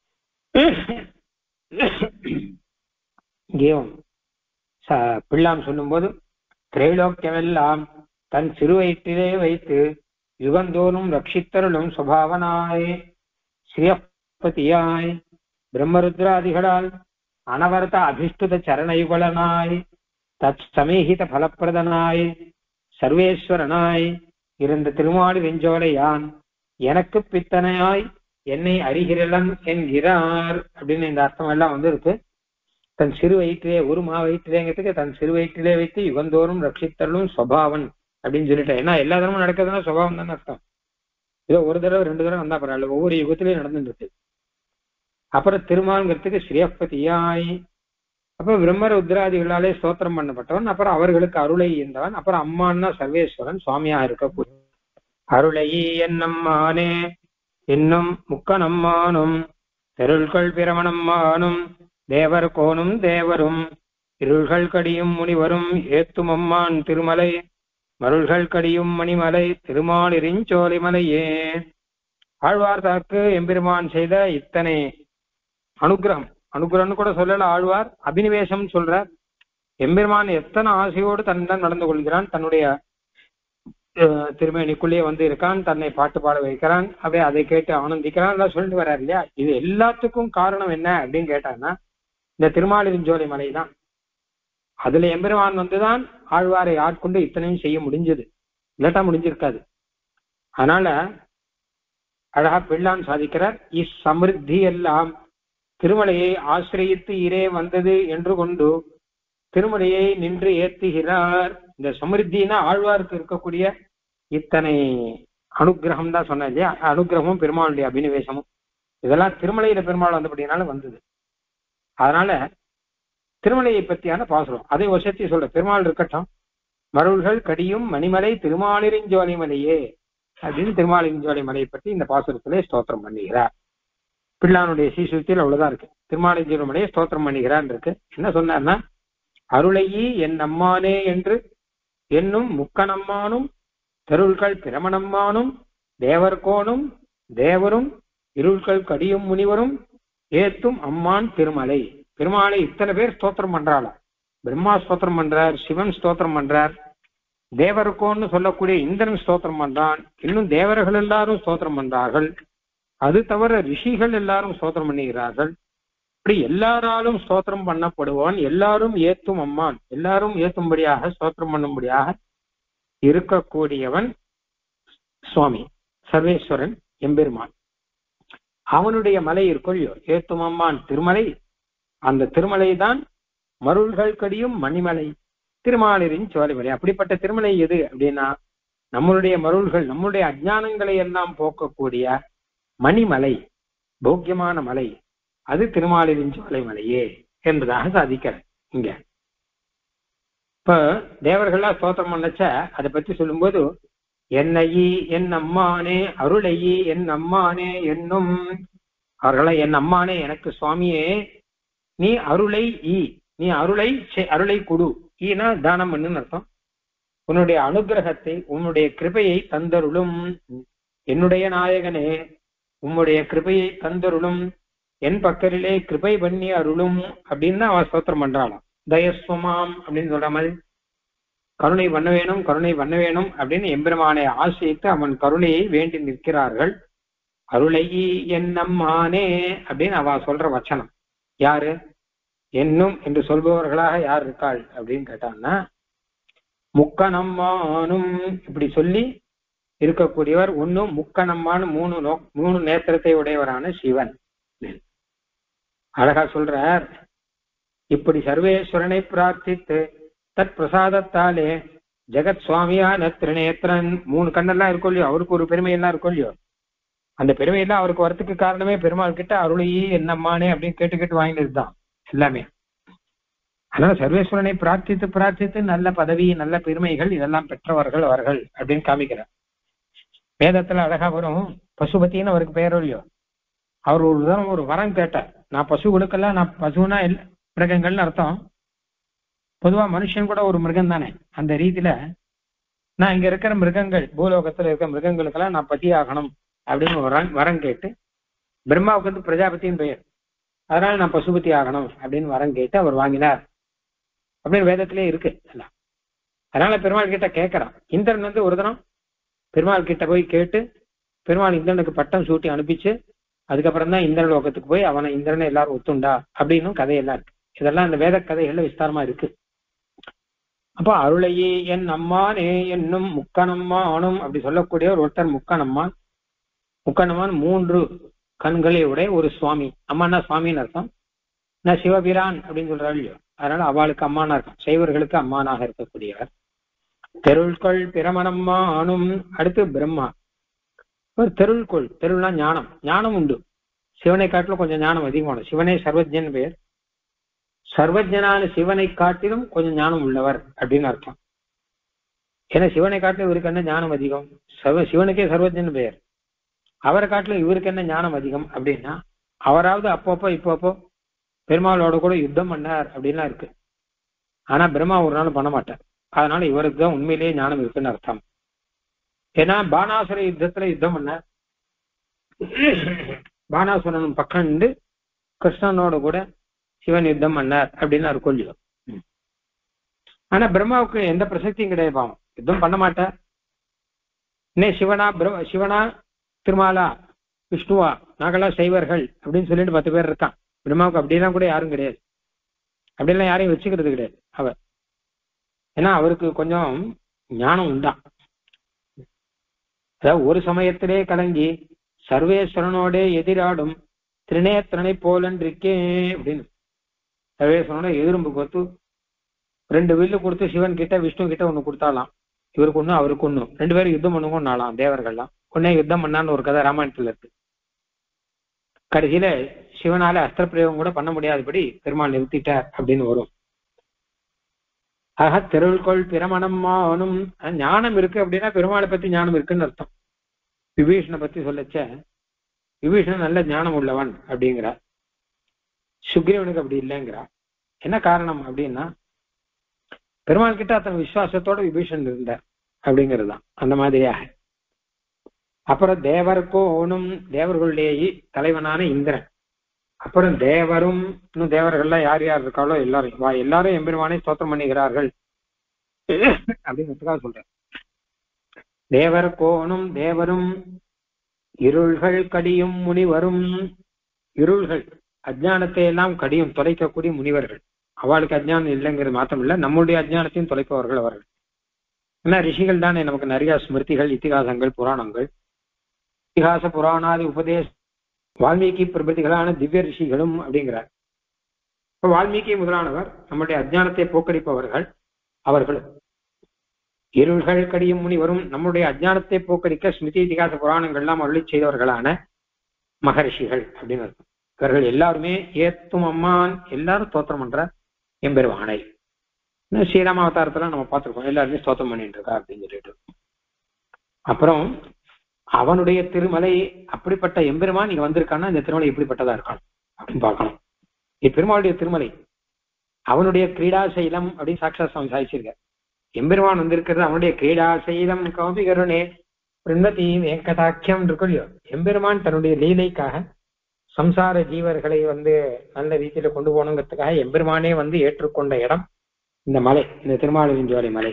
இங்கேயும் பிள்ளாம் சொல்லும் போது திரைலோக்கியமெல்லாம் தன் சிறுவயிற்றிலே வைத்து யுகந்தோறும் ரட்சித்தருளும் சுபாவனாய் ஸ்ரீயப்பதியாய் பிரம்மருத்ராதிகளால் அனவரத அபிஷ்டுத சரணயுகலனாய் தத் சமீகித பலப்பிரதனாய் சர்வேஸ்வரனாய் இருந்த திருமாலிருஞ்சோலையான் எனக்கு பித்தனையாய் என்னை அறிகிறலன் என்கிறார் அப்படின்னு இந்த அர்த்தம் எல்லாம் வந்து இருக்கு. தன் சிறு வயிற்றிலே ஒரு மா வயிற்றிலேங்கிறதுக்கு தன் சிறு வயிற்றிலே வைத்து யுகந்தோறும் ரட்சித்தருளும் சுபாவன் அப்படின்னு சொல்லிட்டேன். ஏன்னா எல்லா தரமும் நடக்கிறதுனா சுபாவம் தானே அர்த்தம். ஏதோ ஒரு தடவை ரெண்டு தடவை வந்தா பரவாயில்ல, ஒவ்வொரு யுகத்திலையும் நடந்துருக்கு. அப்புறம் திருமால்ங்கிறதுக்கு ஸ்ரீயப்பதியாய், அப்புறம் பிரம்ம ருத்ராதிகளாலே ஸ்தோத்திரம் பண்ணப்பட்டவன், அப்புறம் அவர்களுக்கு அருளை ஈந்தவன், அப்புறம் அம்மான்னா சர்வேஸ்வரன் சுவாமியா இருக்கக்கூடிய அருளையி என்னம்மானே இன்னும் முக்கனம்மானும் தெருள்கள் பிரமணம்மானும் தேவர் கோனும் தேவரும் இருள்கள் கடியும் முனிவரும் ஏத்தும் அம்மான் திருமலை மருள்கள் கடியும் மணிமலை திருமாலிருஞ்சோலைமலையே. ஆழ்வார் தாக்கு எம்பெருமான் செய்த இத்தனை அனுகிரகம், அனுகிரகம்னு கூட சொல்லல ஆழ்வார், அபினிவேசம் சொல்றார். எம்பெருமான் எத்தனை ஆசையோடு தன்னிடம் நடந்து கொள்கிறான், தன்னுடைய திருமேனிக்குள்ளேயே வந்து இருக்கான், தன்னை பாட்டு பாட வைக்கிறான், அப்படியே அதை கேட்டு ஆனந்திக்கிறான், எல்லாம் சொல்லிட்டு வர்றாரு இல்லையா. இது எல்லாத்துக்கும் காரணம் என்ன அப்படின்னு கேட்டான்னா இந்த திருமாலிருஞ்சோலை மலை தான். அதுல எம்பெருமான் வந்துதான் ஆழ்வாரை ஆட்கொண்டு இத்தனையும் செய்ய முடிஞ்சது, இல்லாட்டா முடிஞ்சிருக்காது. அதனால அழகா பிள்ளான் சாதிக்கிறார், இச்சமிருத்தி எல்லாம் திருமலையை ஆசிரியத்து இரே வந்தது என்று கொண்டு திருமலையை நின்று ஏத்துகிறார். இந்த சமிருத்தினா ஆழ்வாருக்கு இருக்கக்கூடிய இத்தனை அனுகிரகம் தான் சொன்ன இல்லையா, அனுகிரகமும் பெருமாளுடைய அபினிவேசமும் இதெல்லாம் திருமலையில பெருமாள் வந்தபடினால வந்தது. அதனால திருமலையை பற்றியான பாசுரம் அதை வசத்தி சொல்ற. பெருமாள் இருக்கட்டும், மருள்கள் கடியும் மணிமலை திருமாலிருஞ்சோலை மலையே அப்படின்னு திருமாலிருஞ்சோலை மலையை பற்றி இந்த பாசுரத்திலே ஸ்தோத்திரம் பண்ணுகிறார். பிள்ளானுடைய சீசுத்தியில் அவ்வளவுதான் இருக்கு. திருமாலிருஞ்சோலை மலையை ஸ்தோத்திரம் பண்ணுகிறான் இருக்கு. என்ன சொன்னார்னா, அருளையி என் அம்மானே என்று என்னும் முக்கனம்மானும் தெருள்கள் பிரமணம்மானும் தேவர்கோனும் தேவரும் இருள்கள் கடியும் முனிவரும் ஏத்தும் அம்மான் திருமலை. பெருமாளை இத்தனை பேர் ஸ்தோத்திரம் பண்றாளா, பிரம்மா ஸ்தோத்திரம் பண்றார், சிவன் ஸ்தோத்திரம் பண்றார், தேவருக்கோன்னு சொல்லக்கூடிய இந்திரன் ஸ்தோத்திரம் பண்றான், இன்னும் தேவர்கள் எல்லாரும் ஸ்தோத்திரம் பண்றார்கள், அது தவிர ரிஷிகள் எல்லாரும் ஸ்தோத்திரம் பண்ணுகிறார்கள். இப்படி எல்லாராலும் ஸ்தோத்திரம் பண்ணப்படுவான், எல்லாரும் ஏத்தும் அம்மான், எல்லாரும் ஏத்தும்படியாக ஸ்தோத்திரம் பண்ணும்படியாக இருக்கக்கூடியவன் சுவாமி சர்வேஸ்வரன் எம்பெருமான். அவனுடைய மலை இருக்கொள்ளியோ ஏத்தும் அம்மான் திருமலை, அந்த திருமலை தான் மருள்கள் கடியும் மணிமலை திருமாலிரின் சோலைமலை. அப்படிப்பட்ட திருமலை எது அப்படின்னா, நம்மளுடைய மருள்கள் நம்மளுடைய அஜ்ஞானங்களை எல்லாம் போக்கக்கூடிய மணிமலை, போக்கியமான மலை, அது திருமாலிரின் சோலைமலையே என்பதாக சாதிக்கிற. இங்க இப்ப தேவர்கள்லாம் ஸ்தோத்திரம் பண்ணச்ச அதை பத்தி சொல்லும்போது, என்னையி என் அம்மானே அருளையி என் அம்மானே என்னும், அவர்களா என் அம்மானே எனக்கு சுவாமியே, நீ அருளை ஈ, நீ அருளை அருளை கொடு, ஈனா தானம் பண்ணுன்னு அர்த்தம். உன்னுடைய அனுகிரகத்தை உன்னுடைய கிருபையை தந்தருளும், என்னுடைய நாயகனே உம்முடைய கிருபையை தந்தருளும், என் பக்கரிலே கிருபை பண்ணி அருளும் அப்படின்னு தான் அவன் ஸ்தோத்திரம் பண்றாளாம். தயஸ்வமாம் அப்படின்னு சொல்ற மாதிரி கருணை பண்ண வேணும் கருணை பண்ண வேணும் அப்படின்னு எம்பெருமானை ஆசிரித்து அவன் கருணையை வேண்டி நிற்கிறார்கள். அருளையி என்னம்மானே அப்படின்னு அவ சொல்ற வச்சனம். யாரு என்னும் என்று சொல்பவர்களாக யார் இருக்காள் அப்படின்னு கேட்டான்னா, முக்கனம்மானும் இப்படி சொல்லி இருக்கக்கூடியவர் ஒன்னும் முக்கனம்மானு மூணு நோ மூணு நேத்திரத்தை உடையவரான சிவன். அழகா சொல்றார், இப்படி சர்வேஸ்வரனை பிரார்த்தித்து தத் பிரசாதத்தாலே ஜெகத் சுவாமியான திருநேத்திரன், மூணு கண்ணெல்லாம் இருக்கும் இல்லையோ, அவருக்கு ஒரு பெருமையெல்லாம் இருக்கும் இல்லையோ, அந்த பெருமையெல்லாம் அவருக்கு வரத்துக்கு காரணமே பெருமாள் கிட்ட அருளையே என்னம்மானே அப்படின்னு கேட்டு கேட்டு வாங்கினதுதான் எல்லாமே. அதனால சர்வேஸ்வரனை பிரார்த்தித்து பிரார்த்தித்து நல்ல பதவி நல்ல பெருமைகள் இதெல்லாம் பெற்றவர்கள் அவர்கள் அப்படின்னு காமிக்கிறார். வேதத்துல அழகா வரும், பசுபத்தின்னு அவருக்கு பெயரோ இல்லையோ, அவர் ஒரு தரம் ஒரு வரம் கேட்டார். நான் பசுகளுக்கெல்லாம், நான் பசுனா இல்ல மிருகங்கள்னு அர்த்தம், பொதுவா மனுஷன் கூட ஒரு மிருகம் தானே, அந்த ரீதியில நான் இங்க இருக்கிற மிருகங்கள் பூலோகத்துல இருக்கிற மிருகங்களுக்கெல்லாம் நான் பதி ஆகணும் அப்படின்னு ஒரு வரம் கேட்டு, பிரம்மாவுக்கு வந்து பிரஜாபதியின் பெயர், அதனால நான் பசுபதி ஆகணும் அப்படின்னு வரம் கேட்டு அவர் வாங்கினார் அப்படின்னு வேதத்திலே இருக்கு எல்லாம். அதனால பெருமாள் கிட்ட கேட்கறான். இந்திரன் வந்து ஒரு தினம் பெருமாள் கிட்ட போய் கேட்டு, பெருமாள் இந்திரனுக்கு பட்டம் சூட்டி அனுப்பிச்சு, அதுக்கப்புறம் தான் இந்திரன் லோகத்துக்கு போய் அவனை இந்திரனை எல்லாரும் ஒத்துண்டா அப்படின்னு கதையெல்லாம் இருக்கு. இதெல்லாம் இந்த வேத கதைகள்ல விஸ்தாரமா இருக்கு. அப்போ அருளையே என் அம்மானே என்னும் முக்கனம்மானும் அப்படி சொல்லக்கூடிய ஒரு ஒருத்தர் முக்கனம்மான். முக்கனம்மான் மூன்று கண்களை உடைய ஒரு சுவாமி. அம்மானா சுவாமின்னு அர்த்தம். நான் சிவபிரான் அப்படின்னு சொல்றாள் இல்லையோ, அதனால அவளுக்கு அம்மானா இருக்கும், சைவர்களுக்கு அம்மானாக இருக்கக்கூடியவர். தெருள்கொள் பிரமணம்மா ஆனும். அடுத்து பிரம்மா. ஒரு தெருள்கொள், தெருள்னா ஞானம், ஞானம் உண்டு. சிவனை காட்டிலும் கொஞ்சம் ஞானம் அதிகமான, சிவனே சர்வஜன் பெயர். சர்வஜனான சிவனை காட்டிலும் கொஞ்சம் ஞானம் உள்ளவர் அப்படின்னு அர்த்தம். ஏன்னா சிவனை காட்டிலும் இவருக்கு என்ன ஞானம் அதிகம்? சர்வ சிவனுக்கே சர்வஜன் பெயர். அவரை காட்டிலும் இவருக்கு என்ன ஞானம் அதிகம் அப்படின்னா, அவராவது அப்பப்போ இப்பப்போ பெருமாளோட கூட யுத்தம் பண்ணார் அப்படின்லாம் இருக்கு. ஆனா பிரம்மா ஒரு நாள் பண்ண மாட்டார். அதனால இவருக்கு தான் உண்மையிலேயே ஞானம் இருக்குன்னு அர்த்தம். ஏன்னா பானாசுர யுத்தத்துல யுத்தம் பண்ணார். பானாசுரன் பக்கம் நின்று கிருஷ்ணனோட கூட சிவன் யுத்தம் பண்ணார் அப்படின்னு ஒரு கொள்ளியும். ஆனா பிரம்மாவுக்கு எந்த பிரசக்தியும் கிடையாது. பாவம், யுத்தம் பண்ண மாட்டார். இன்னே சிவனா பிர சிவனா திருமாலா விஷ்ணுவா நாங்களாம் செய்வர்கள் அப்படின்னு சொல்லிட்டு பத்து பேர் இருக்கான். பிரம்மாவுக்கு அப்படிலாம் கூட யாரும் கிடையாது. அப்படிலாம் யாரையும் வச்சுக்கிறது கிடையாது அவர். ஏன்னா அவருக்கு கொஞ்சம் ஞானம் உண்டான். அதாவது ஒரு சமயத்திலே கலங்கி சர்வேஸ்வரனோட எதிராடும் திரிநேத்திரனை போலன்றிருக்கே அப்படின்னு. சர்வேஸ்வரனோட எதிர்ம்பு கொடுத்து ரெண்டு வில்லு கொடுத்து சிவன் கிட்ட விஷ்ணு கிட்ட ஒண்ணு கொடுத்தாலாம். இவருக்கு ஒண்ணு அவருக்கு ஒண்ணு, ரெண்டு பேரும் யுத்தம் பண்ணுங்கன்னாலாம் தேவர்கள்லாம். உடனே யுத்தம் பண்ணான்னு ஒரு கதை ராமாயணத்துல இருக்கு. கடைசியில சிவனால அஸ்திர பிரயோகம் கூட பண்ண முடியாதபடி பெருமாள் நிறுத்திட்டார் அப்படின்னு வரும். ஆக தெருள்கொள் பிரமணம்மானும். ஞானம் இருக்கு அப்படின்னா பெருமாளை பத்தி ஞானம் இருக்குன்னு அர்த்தம். விபீஷனை பத்தி சொல்லச்ச விபீஷணன் நல்ல ஞானம் உள்ளவன் அப்படிங்கிறார். சுக்ரீவனுக்கு அப்படி இல்லைங்கிறார். என்ன காரணம் அப்படின்னா, பெருமாள் கிட்ட அத்தனை விசுவாசத்தோட விபீஷன் இருந்தார் அப்படிங்கிறது தான். அந்த மாதிரியாக அப்புறம் தேவருக்கும் ஓனும், தேவர்களுடைய தலைவனான இந்திரன். அப்புறம் தேவரும், இன்னும் தேவர்கள்லாம் யார் யார் இருக்காளோ எல்லாரும் வா எல்லாரும் எம்பெருமானை ஸ்தோத்திரம் பண்ணுகிறார்கள் அப்படின்னு சொல்றேன். தேவர் கோணும் தேவரும் இருள்கள் கடியும் முனிவரும். இருள்கள் அஜ்ஞானத்தை எல்லாம் கடியும் தொலைக்கக்கூடிய முனிவர்கள். அவளுக்கு அஜ்ஞானம் இல்லைங்கிறது மாத்திரம் இல்ல, நம்முடைய அஜ்ஞானத்தையும் தொலைப்பவர்கள் அவர்கள். ஏன்னா ரிஷிகள் தானே நமக்கு நிறைய ஸ்மிருதிகள், இத்திகாசங்கள், புராணங்கள். இத்திகாச புராணாதி உபதேச வால்மீகி பிரபதிகளான திவ்ய ரிஷிகளும் அப்படிங்கிறார். இப்ப வால்மீகி முதலானவர் நம்முடைய அஜ்ஞானத்தை போக்கடிப்பவர்கள் அவர்கள். இருள்கள் கடியும் முனிவரும் நம்முடைய அஜ்ஞானத்தை போக்கடிக்க ஸ்மிருதி இதிகாச புராணங்கள்லாம் அருளி செய்தவர்களான மகரிஷிகள் அப்படின்னு இருக்கும். இவர்கள் எல்லாருமே ஏத்தும் அம்மான், எல்லாரும் ஸ்தோத்திரம் பண்ற எம்பெருமானை. ஸ்ரீராம அவதாரத்துல நம்ம பார்த்திருக்கோம், எல்லாருமே ஸ்தோத்திரம் பண்ணிட்டு இருக்கா அப்படின்னு சொல்லிட்டு. அப்புறம் அவனுடைய திருமலை அப்படிப்பட்ட எம்பெருமான் இங்க வந்திருக்கான்னா இந்த திருமலை எப்படிப்பட்டதா இருக்கான் அப்படின்னு பார்க்கணும். இப்பெருமாளுடைய திருமலை அவனுடைய கிரீடாசைலம் அப்படின்னு சாட்சா சுவாமி சாதிச்சிருக்க. எம்பெருமான் வந்திருக்கிறது அவனுடைய கிரீடாசைலம் கௌபிகருணே பிருந்ததி ஏகதாக்கியம் இருக்கும் இல்லையோ. எம்பெருமான் தன்னுடைய லீலைக்காக சம்சார ஜீவர்களை வந்து நல்ல ரீதியில கொண்டு போகணுங்கிறதுக்காக எம்பெருமானே வந்து ஏற்றுக்கொண்ட இடம் இந்த மலை, இந்த திருமாலிருஞ்சோலை மலை.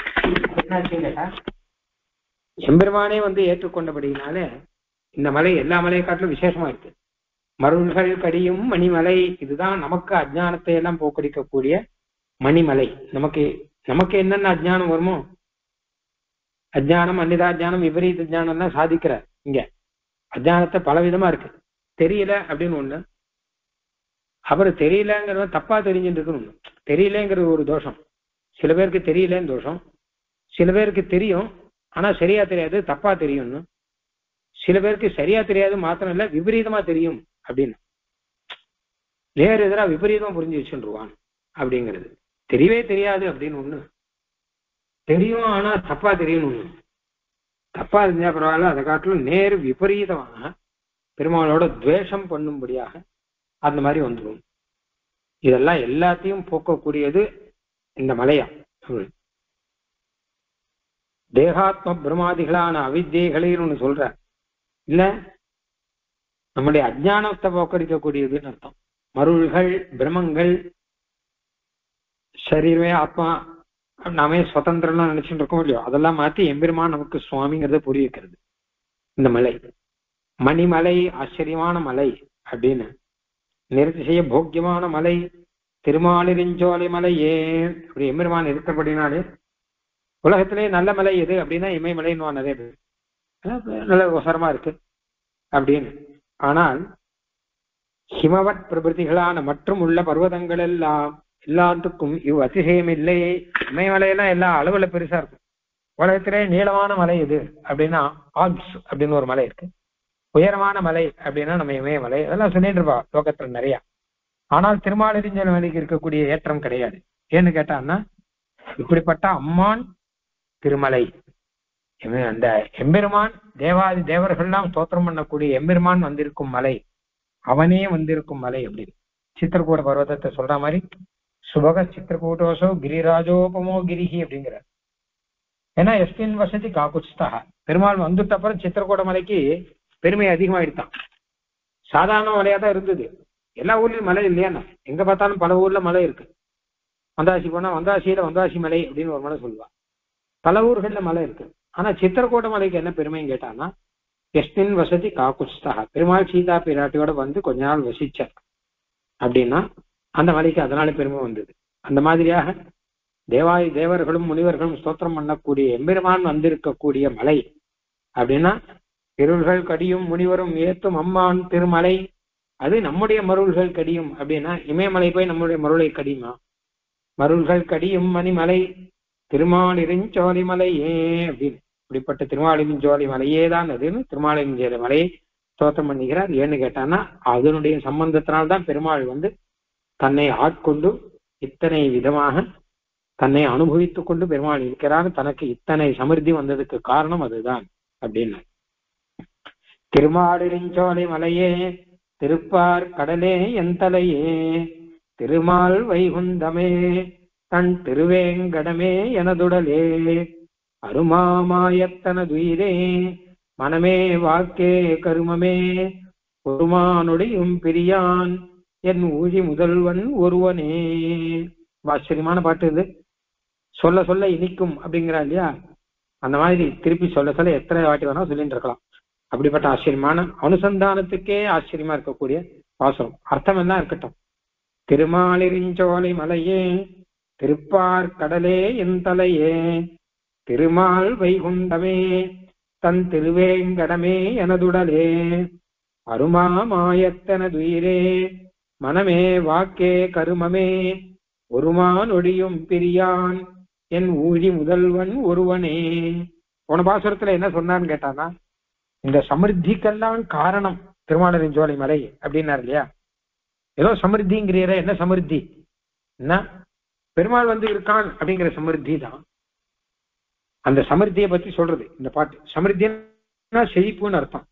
எம்பெருமானே வந்து ஏற்றுக்கொண்டபடினால இந்த மலை எல்லா மலையை காட்டிலும் விசேஷமா இருக்கு. மருள்கள் கடியும் மணிமலை, இதுதான் நமக்கு அஜ்ஞானத்தை எல்லாம் போக்கடிக்கக்கூடிய மணிமலை. நமக்கு நமக்கு என்னென்ன அஜ்ஞானம் வருமோ, அஜ்ஞானம், அன்னிதாஜானம், விபரீத ஜானம் தான் சாதிக்கிறார் இங்க. அஜ்ஞானத்தை பல விதமா இருக்கு. தெரியல அப்படின்னு ஒண்ணு, அப்புறம் தெரியலங்கிறத தப்பா தெரிஞ்சுட்டு இருக்குன்னு. தெரியலங்கிறது ஒரு தோஷம். சில பேருக்கு தெரியலன்னு தோஷம், சில பேருக்கு தெரியும் ஆனா சரியா தெரியாது, தப்பா தெரியும்னு. சில பேருக்கு சரியா தெரியாது மாத்திரம் இல்ல, விபரீதமா தெரியும் அப்படின்னு. நேர் எதிரா விபரீதமா புரிஞ்சு வச்சுருவான் அப்படிங்கிறது. தெரியவே தெரியாது அப்படின்னு ஒண்ணு, தெரியும் ஆனா தப்பா தெரியும் ஒண்ணு. தப்பா தெரிஞ்சா பரவாயில்ல, அதை காட்டிலும் நேர் விபரீதமான பெருமாளோட துவேஷம் பண்ணும்படியாக அந்த மாதிரி வந்துடும். இதெல்லாம் எல்லாத்தையும் போக்கக்கூடியது இந்த மலையா. தேகாத்ம பிரமாதிகளான அவித்தியைகளில் ஒண்ணு சொல்ற இல்ல, நம்முடைய அஜ்ஞானத்தை போக்கடிக்கக்கூடியதுன்னு அர்த்தம். மருள்கள் பிரமங்கள், சரீரமே ஆத்மா நாமே சுதந்திரம்லாம் நினைச்சுட்டு இருக்கோம் இல்லையோ, அதெல்லாம் மாத்தி எம்பெருமான் நமக்கு சுவாமிங்கிறத புரிய வைக்கிறது இந்த மலை. மணிமலை ஆச்சரியமான மலை அப்படின்னு, நிறுத்தி செய்ய போக்கியமான மலை திருமாலிருஞ்சோலை மலையே. அப்படி எம்பெருமான் இருக்கிறபடினாலே உலகத்திலே நல்ல மலை எது அப்படின்னா இமயமலைன்னு நிறைய பேர் நல்ல உசரமா இருக்கு அப்படின்னு. ஆனால் ஹிமவத் பிரபதிகளான மற்றும் உள்ள பர்வதங்கள் எல்லாம் எல்லாத்துக்கும் இவ் அதிசயம் இல்லை. இமயமலையெல்லாம் எல்லா அளவுல பெருசா இருக்கும், உலகத்திலே நீளமான மலை எது அப்படின்னா ஆல்ப்ஸ் அப்படின்னு ஒரு மலை இருக்கு. உயரமான மலை அப்படின்னா நம்ம இமயமலை, அதெல்லாம் சொல்லிட்டு இருப்பா லோகத்துல நிறைய. ஆனால் திருமாலிருஞ்சோலை மலைக்கு இருக்கக்கூடிய ஏற்றம் கிடையாது. ஏன்னு கேட்டான்னா, இப்படிப்பட்ட அம்மான் திருமலை, அந்த எம்பெருமான் தேவாதி தேவர்கள்லாம் ஸ்தோத்திரம் பண்ணக்கூடிய எம்பெருமான் வந்திருக்கும் மலை, அவனே வந்திருக்கும் மலை அப்படின்னு சித்திரக்கூட பர்வதத்தை சொல்ற மாதிரி சுபக சித்திரக்கூட்டோசோ கிரிராஜோபமோ கிரிஹி அப்படிங்கிறார். ஏன்னா எஸ்டின் வசதி காக்குஸ்தா, பெருமாள் வந்துட்ட அப்புறம் சித்திரக்கூட மலைக்கு பெருமை அதிகமாயிடுதான். சாதாரண மலையா தான் இருந்தது. எல்லா ஊர்லயும் மலை இல்லையாண்ணா, எங்க பார்த்தாலும் பல ஊர்ல மலை இருக்கு. வந்தாசி போனா வந்தாசியில வந்தாசி மலை அப்படின்னு ஒரு மலை சொல்லுவா. பல ஊர்கள்ல மலை இருக்கு. ஆனா சித்திரக்கூட மலைக்கு என்ன பெருமைன்னு கேட்டான்னா, எஸ்டின் வசதி காக்குஸ்தா, பெருமாள் சீதா பிராட்டியோட வந்து கொஞ்ச நாள் வசிச்சார் அப்படின்னா அந்த மலைக்கு அதனால பெருமை வந்தது. அந்த மாதிரியாக தேவாதி தேவர்களும் முனிவர்களும் ஸ்தோத்திரம் பண்ணக்கூடிய எம்பெருமான் வந்திருக்கக்கூடிய மலை அப்படின்னா, திருள்கள் கடியும் முனிவரும் ஏத்தும் அம்மான் திருமலை, அது நம்முடைய மருள்கள் கடியும் அப்படின்னா இமயமலை போய் நம்முடைய மருளை கடியுமா? மருள்கள் கடியும் மணிமலை திருமாலிருஞ்சோலை மலையே அப்படின்னு, இப்படிப்பட்ட திருமாலிருஞ்சோலை மலையே தான் அதுன்னு திருமாலிருஞ்சோலை மலையை ஸ்தோத்திரம் பண்ணுகிறார். ஏன்னு கேட்டான்னா, அதனுடைய சம்பந்தத்தினால்தான் பெருமாள் வந்து தன்னை ஆட்கொண்டு இத்தனை விதமாக தன்னை அனுபவித்துக் கொண்டு பெருமாள் இருக்கிறார். தனக்கு இத்தனை சமிருத்தி வந்ததுக்கு காரணம் அதுதான் அப்படின்னு. திருமாலிருஞ்சோலை மலையே திருப்பார் கடலே என் தலையே திருமால் வைகுந்தமே தன் திருவேங்கடமே எனதுடலே அருமாமாயத்தனதுயிரே மனமே வாக்கே கருமமே ஒருமானொடியும் பிரியான் என் ஊழி முதல்வன் ஒருவனே. ஆச்சரியமான பாட்டு இது. சொல்ல சொல்ல இனிக்கும் அப்படிங்கிறா இல்லையா, அந்த மாதிரி திருப்பி சொல்ல சொல்ல எத்தனை வாட்டி வேணா சொல்லிட்டு இருக்கலாம். அப்படிப்பட்ட ஆச்சரியமான அனுசந்தானத்துக்கே ஆச்சரியமா இருக்கக்கூடிய பாசுரம். அர்த்தம் என்ன இருக்கட்டும். திருமாலிருஞ்சோலை மலையே திருப்பார் கடலே என் தலையே திருமால் வைகுண்டமே தன் திருவேங்கடமே எனதுடலே அருமா மாயத்தனதுயிரே மனமே வாக்கே கருமமே ஒருமான் ஒடியும் பிரியான் என் ஊழி முதல்வன் ஒருவனே. போன பாசுரத்துல என்ன சொன்னான்னு கேட்டானா, இந்த சமிருத்திக்கெல்லாம் காரணம் திருமாலிருஞ்சோலை மலை அப்படின்னாரு இல்லையா. ஏதோ சமிருத்திங்கிறீர, என்ன சமிருத்தி? என்ன பெருமாள் வந்து இருக்கான் அப்படிங்கிற சமிருத்தி தான். அந்த சமிருத்தியை பத்தி சொல்றது இந்த பாட்டு. சமிருத்தின்னா செழிப்புன்னு அர்த்தம்.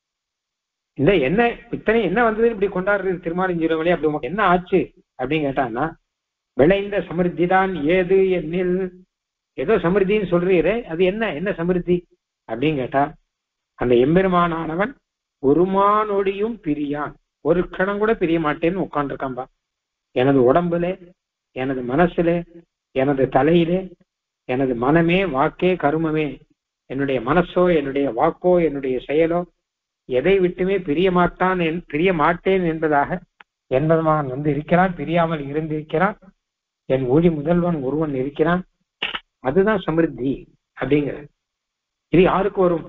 இந்த என்ன இத்தனை என்ன வந்தது இப்படி கொண்டாடுறது திருமாலிருஞ்சோலை மலை, அப்படி உங்களுக்கு என்ன ஆச்சு அப்படின்னு கேட்டான்னா, விளைந்த சமிருத்தி தான் ஏது என்னில். ஏதோ சமிருத்தின்னு சொல்றீரே, அது என்ன என்ன சமிருத்தி அப்படின்னு கேட்டா, அந்த எம்பெருமானவன் ஒருமானோடியும் பிரியான், ஒரு கணம் கூட பிரிய மாட்டேன்னு உட்காந்துருக்கான்பா. எனது உடம்புல, எனது மனசுல, எனது தலையிலே, எனது மனமே வாக்கே கருமமே, என்னுடைய மனசோ என்னுடைய வாக்கோ என்னுடைய செயலோ எதை விட்டுமே பிரிய மாட்டான் பிரிய மாட்டேன் என்பதாக என்பதுமான் வந்து இருக்கிறான். பிரியாமல் இருந்திருக்கிறான். என் ஊழி முதல்வன் ஒருவன் இருக்கிறான். அதுதான் சமிருத்தி அப்படிங்கிறது. இது யாருக்கு வரும்?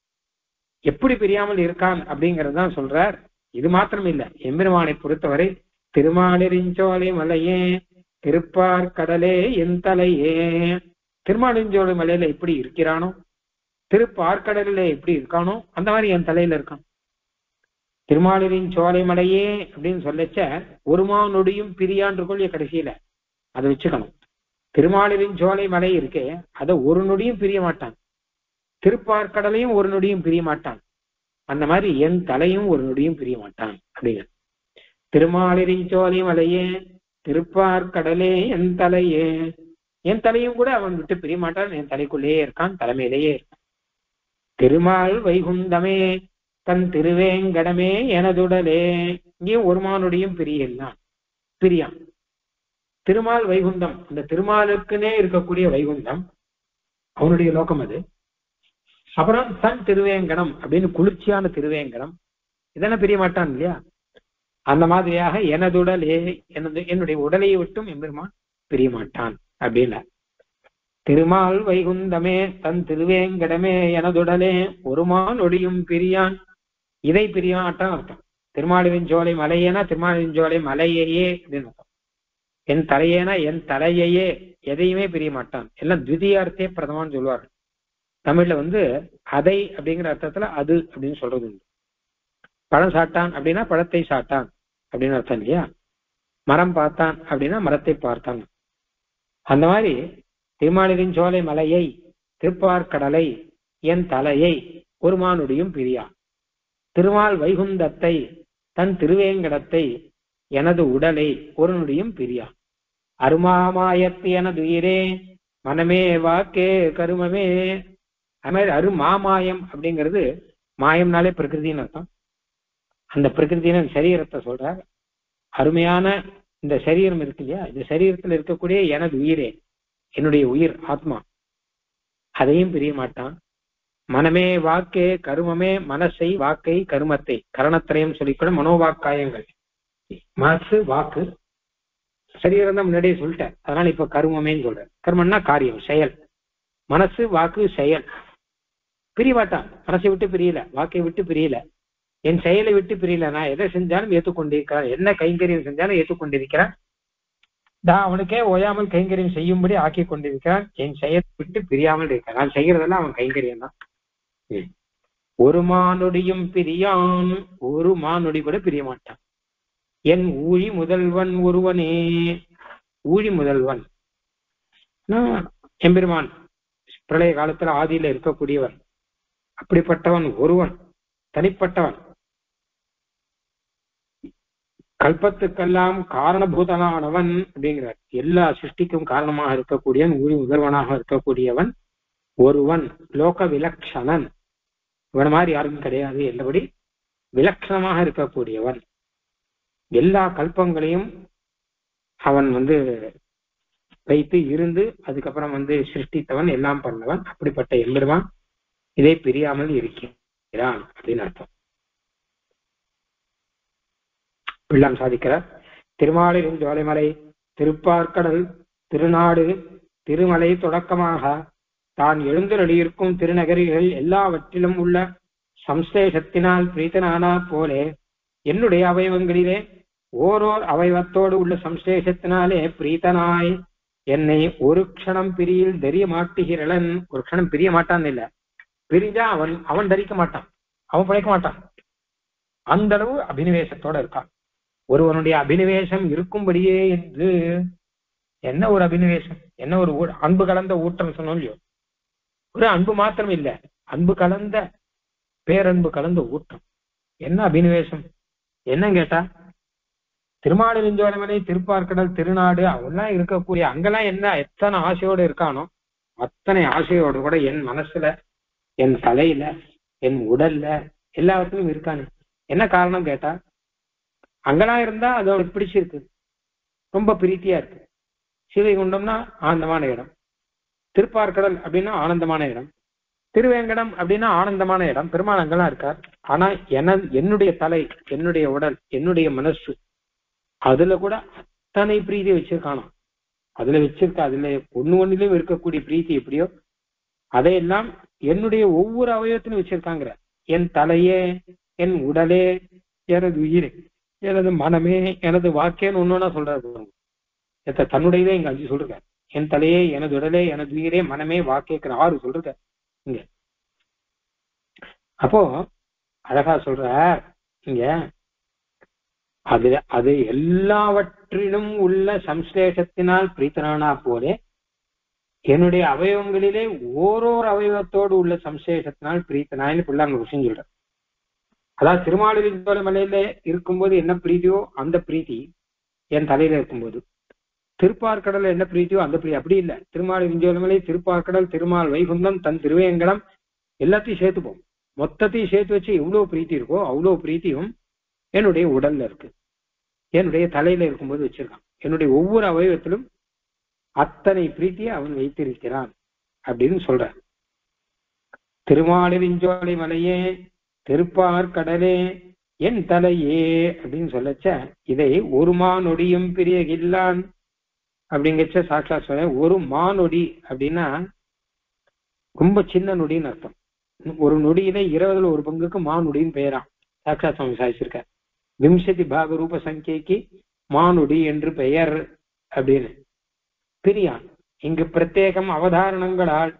எப்படி பிரியாமல் இருக்கான் அப்படிங்கறதுதான் சொல்றார். இது மாத்திரம் இல்ல, எம்பெருமானை பொறுத்தவரை திருமாலிருஞ்சோலை மலையே திருப்பார் கடலே என் தலையே, திருமாலிருஞ்சோலை மலையில எப்படி இருக்கிறானோ, திருப்பார்கடலில எப்படி இருக்கானோ அந்த மாதிரி என் தலையில இருக்கான். திருமாலிருஞ்சோலை மலையே அப்படின்னு சொல்லச்ச ஒருமா நொடியும் பிரியான் கொள்ளிய கடைசியில அதை வச்சுக்கணும். திருமாலிருஞ்சோலை மலை இருக்கே, அதை ஒரு நொடியும் பிரிய மாட்டான். திருப்பார்கடலையும் ஒரு நொடியும் பிரிய மாட்டான். அந்த மாதிரி என் தலையும் ஒரு நொடியும் பிரிய மாட்டான் அப்படிங்க. திருமாலிருஞ்சோலை மலையே திருப்பார்கடலே என் தலையே, என் தலையும் கூட அவன் விட்டு பிரிய மாட்டான். என் தலைக்குள்ளேயே இருக்கான், தலைமையிலேயே இருக்கான். திருமால் வைகுந்தமே தன் திருவேங்கடமே எனதுடலே, இங்கேயும் ஒருமானுடையும் பிரியலாம் பிரியான். திருமால் வைகுந்தம், அந்த திருமாலுக்குனே இருக்கக்கூடிய வைகுந்தம் அவனுடைய லோகம் அது. அப்புறம் தன் திருவேங்கடம் அப்படின்னு குளிர்ச்சியான திருவேங்கடம், இதெல்லாம் பிரிய மாட்டான் இல்லையா. அந்த மாதிரியாக எனதுடலே, எனது என்னுடைய உடலையை விட்டும் எம்பெருமான் பிரிய மாட்டான் அப்படின்னா. திருமால் வைகுந்தமே தன் திருவேங்கடமே எனதுடலே ஒருமான் ஒடியும் பிரியான், இதை பிரிய மாட்டான் அர்த்தம். திருமாலிருஞ்சோலை மலையேனா திருமாலிருஞ்சோலை மலையையே அப்படின்னு அர்த்தம். என் தலையேனா என் தலையையே, எதையுமே பிரிய மாட்டான். எல்லாம் துவிதீயார்த்தே பிரதமான்னு சொல்லுவார்கள். தமிழ்ல வந்து அதை அப்படிங்கிற அர்த்தத்துல அது அப்படின்னு சொல்றது உண்டு. பழம் சாட்டான் அப்படின்னா பழத்தை சாட்டான் அப்படின்னு அர்த்தம் இல்லையா? மரம் பார்த்தான் அப்படின்னா மரத்தை பார்த்தான். அந்த மாதிரி திருமாலிருஞ்சோலை மலையை, திருப்பார்கடலை, என் தலையை ஒரு மானுடியும் பிரியா. திருமால் வைகுந்தத்தை, தன் திருவேங்கடத்தை, எனது உடலை ஒரு நொடியும் பிரியா. அருமாமாயத்து எனது உயிரே மனமே வாக்கே கருமமே. அது மாதிரி அரு மாமாயம் அப்படிங்கிறது, மாயம்னாலே பிரகிருதின்னு அர்த்தம். அந்த பிரகிருதின சரீரத்தை சொல்ற. அருமையான இந்த சரீரம் இருக்கு இல்லையா, இந்த சரீரத்துல இருக்கக்கூடிய எனது உயிரே, என்னுடைய உயிர் ஆத்மா, அதையும் பிரிய மாட்டான். மனமே வாக்கே கருமமே, மனசை வாக்கை கருமத்தை, கரணத்திரையும் சொல்லிக்கூட மனோவாக்காயங்கள். மனசு வாக்கு சரீரம் தான் முன்னாடியே சொல்லிட்டேன், அதனால இப்ப கருமமேன்னு சொல்றேன். கர்மம்னா காரியம், செயல். மனசு வாக்கு செயல் பிரியமாட்டான். மனசை விட்டு பிரியல, வாக்கை விட்டு பிரியல, என் செயலை விட்டு பிரியல. நான் எதை செஞ்சாலும் ஏற்றுக்கொண்டிருக்கிறேன், என்ன கைங்கரியம் செஞ்சாலும் ஏற்றுக்கொண்டிருக்கிறேன். நான் அவனுக்கே ஓயாமல் கைங்கரியம் செய்யும்படி ஆக்கி கொண்டிருக்கிறான். என் செயலை விட்டு பிரியாமல் இருக்கிறான். நான் செய்யறதெல்லாம் அவன் கைங்கரியம் தான். ஒரு மானொடியும் பிரியான், ஒரு மானொடி கூட பிரிய மாட்டான். என் ஊழி முதல்வன் ஒருவனே. ஊழி முதல்வன் எம்பெருமான் பிரளய காலத்துல ஆதியில இருக்கக்கூடியவன். அப்படிப்பட்டவன் ஒருவன், தனிப்பட்டவன், கல்பத்துக்கெல்லாம் காரணபூதனானவன் அப்படிங்கிறார். எல்லா சிருஷ்டிக்கும் காரணமாக இருக்கக்கூடியவன், ஊழி முதல்வனாக இருக்கக்கூடியவன் ஒருவன், லோக விலக்ஷணன். இவன் மாதிரி யாரும் கிடையாது, என்றபடி விலட்சணமாக இருக்கக்கூடியவன். எல்லா கல்பங்களையும் அவன் வந்து வைத்து இருந்து அதுக்கப்புறம் வந்து சிருஷ்டித்தவன், எல்லாம் பண்ணவன். அப்படிப்பட்ட எம்பெருமான் இதை பிரியாமல் இருக்கிறான் அப்படின்னு அர்த்தம். பிள்ளாம் சாதிக்கிறார். திருமாலிருஞ்சோலைமலை, திருப்பார்கடல், திருநாடு, திருமலை தொடக்கமாக தான் எழுந்தருளியிருக்கும் திருநகரிகள் எல்லாவற்றிலும் உள்ள சம்சேஷத்தினால் பிரீத்தனானா போலே என்னுடைய அவயவங்களிலே ஓரோர் அவயவத்தோடு உள்ள சம்சேஷத்தினாலே பிரீத்தனாய் என்னை ஒரு க்ஷணம் பிரியில் தெரிய மாட்டுகிறளன். ஒரு க்ஷணம் பிரிய மாட்டான் இல்ல, பிரிஞ்சா அவன் அவன் தரிக்க மாட்டான், அவன் படைக்க மாட்டான். அந்த அளவு அபினிவேசத்தோட இருக்கான். ஒருவனுடைய அபினிவேசம் இருக்கும்படியே என்று என்ன ஒரு அபினிவேசம், என்ன ஒரு அன்பு கலந்த ஊட்டம் சொன்னோம் இல்லையோ. ஒரு அன்பு மாத்திரம் இல்ல, அன்பு கலந்த பேரன்பு கலந்த ஊட்டம். என்ன அபினிவேசம் என்ன கேட்டா, திருமாலிருஞ்சோலைமலை, திருப்பார்கடல், திருநாடு அவெல்லாம் இருக்கக்கூடிய அங்கெல்லாம் என்ன எத்தனை ஆசையோடு இருக்கானோ அத்தனை ஆசையோடு கூட என் மனசுல, என் தலையில, என் உடல்ல எல்லாத்துலயும் இருக்கானு. என்ன காரணம் கேட்டா, அங்கெல்லாம் இருந்தா அது அவனுக்கு பிடிச்சிருக்கு, ரொம்ப பிரீத்தியா இருக்கு. சிவைகுண்டம்னா ஆனந்தமான இடம், திருப்பார்கடல் அப்படின்னா ஆனந்தமான இடம், திருவேங்கடம் அப்படின்னா ஆனந்தமான இடம். பெருமாள் அங்கெல்லாம் இருக்கார். ஆனா என என்னுடைய தலை, என்னுடைய உடல், என்னுடைய மனசு, அதுல கூட அத்தனை பிரீதி வச்சிருக்கானோ. அதுல வச்சிருக்க, அதுல ஒண்ணு ஒண்ணுலயும் இருக்கக்கூடிய பிரீத்தி எப்படியோ அதையெல்லாம் என்னுடைய ஒவ்வொரு அவயவத்திலும் வச்சிருக்காங்கிற. என் தலையே, என் உடலே, எனது உயிரே, எனது மனமே, எனது வாக்கேன்னு ஒன்னொன்னா சொல்றாரு. தன்னுடையதே இங்க அஞ்சு சொல்றாரு. என் தலையே, எனது உடலே, எனது உயிரே, மனமே, வாக்கேக்கிற ஆறு சொல்றாரு இங்க. அப்போ அழகா சொல்ற இங்க, அது அது எல்லாவற்றிலும் உள்ள சம்ஸ்லேஷத்தினால் பிரீத்தனானா போலே என்னுடைய அவயவங்களிலே ஓரோர் அவயவத்தோடு உள்ள சம்சேஷத்தினால் பிரீத்தனாயின்னு பிள்ளாங்க விஷயம் சொல்ற. அதாவது திருமாலிருஞ்சோலை மலையில இருக்கும்போது என்ன பிரீதியோ அந்த பிரீத்தி என் தலையில இருக்கும்போது, திருப்பார்கடல் என்ன பிரீத்தியோ அந்த பிரீதி. அப்படி இல்லை, திருமாலிருஞ்சோலை மலை, திருப்பார்கடல், திருமால் வைகுந்தம், தன் திருவேங்கடம் எல்லாத்தையும் சேர்த்துப்போம். மொத்தத்தையும் சேர்த்து வச்சு எவ்வளவு பிரீத்தி இருக்கோ அவ்வளவு பிரீத்தியும் என்னுடைய உடல்ல இருக்கு, என்னுடைய தலையில இருக்கும்போது வச்சிருக்கான். என்னுடைய ஒவ்வொரு அவயவத்திலும் அத்தனை பிரீத்தியை அவன் வைத்திருக்கிறான் அப்படின்னு சொல்ற. திருமாலிருஞ்சோலை மலையே, திருப்பார்கடலே, என் தலையே அப்படின்னு சொல்லச்ச இதை ஒரு மானொடியும் பிரியகில்லான் அப்படிங்கச்ச சாட்சா சொல்ல. ஒரு மானொடி அப்படின்னா ரொம்ப சின்ன நொடின்னு அர்த்தம். ஒரு நொடியில இருபதுல ஒரு பங்குக்கு மானொடின்னு பெயரான். சாட்சா சுவாமி சாதிச்சிருக்க. விம்சதி பாக ரூப சங்கைக்கு மானொடி என்று பெயர் அப்படின்னு பிரியான். இங்கு பிரத்யேகம் அவதாரணங்களால்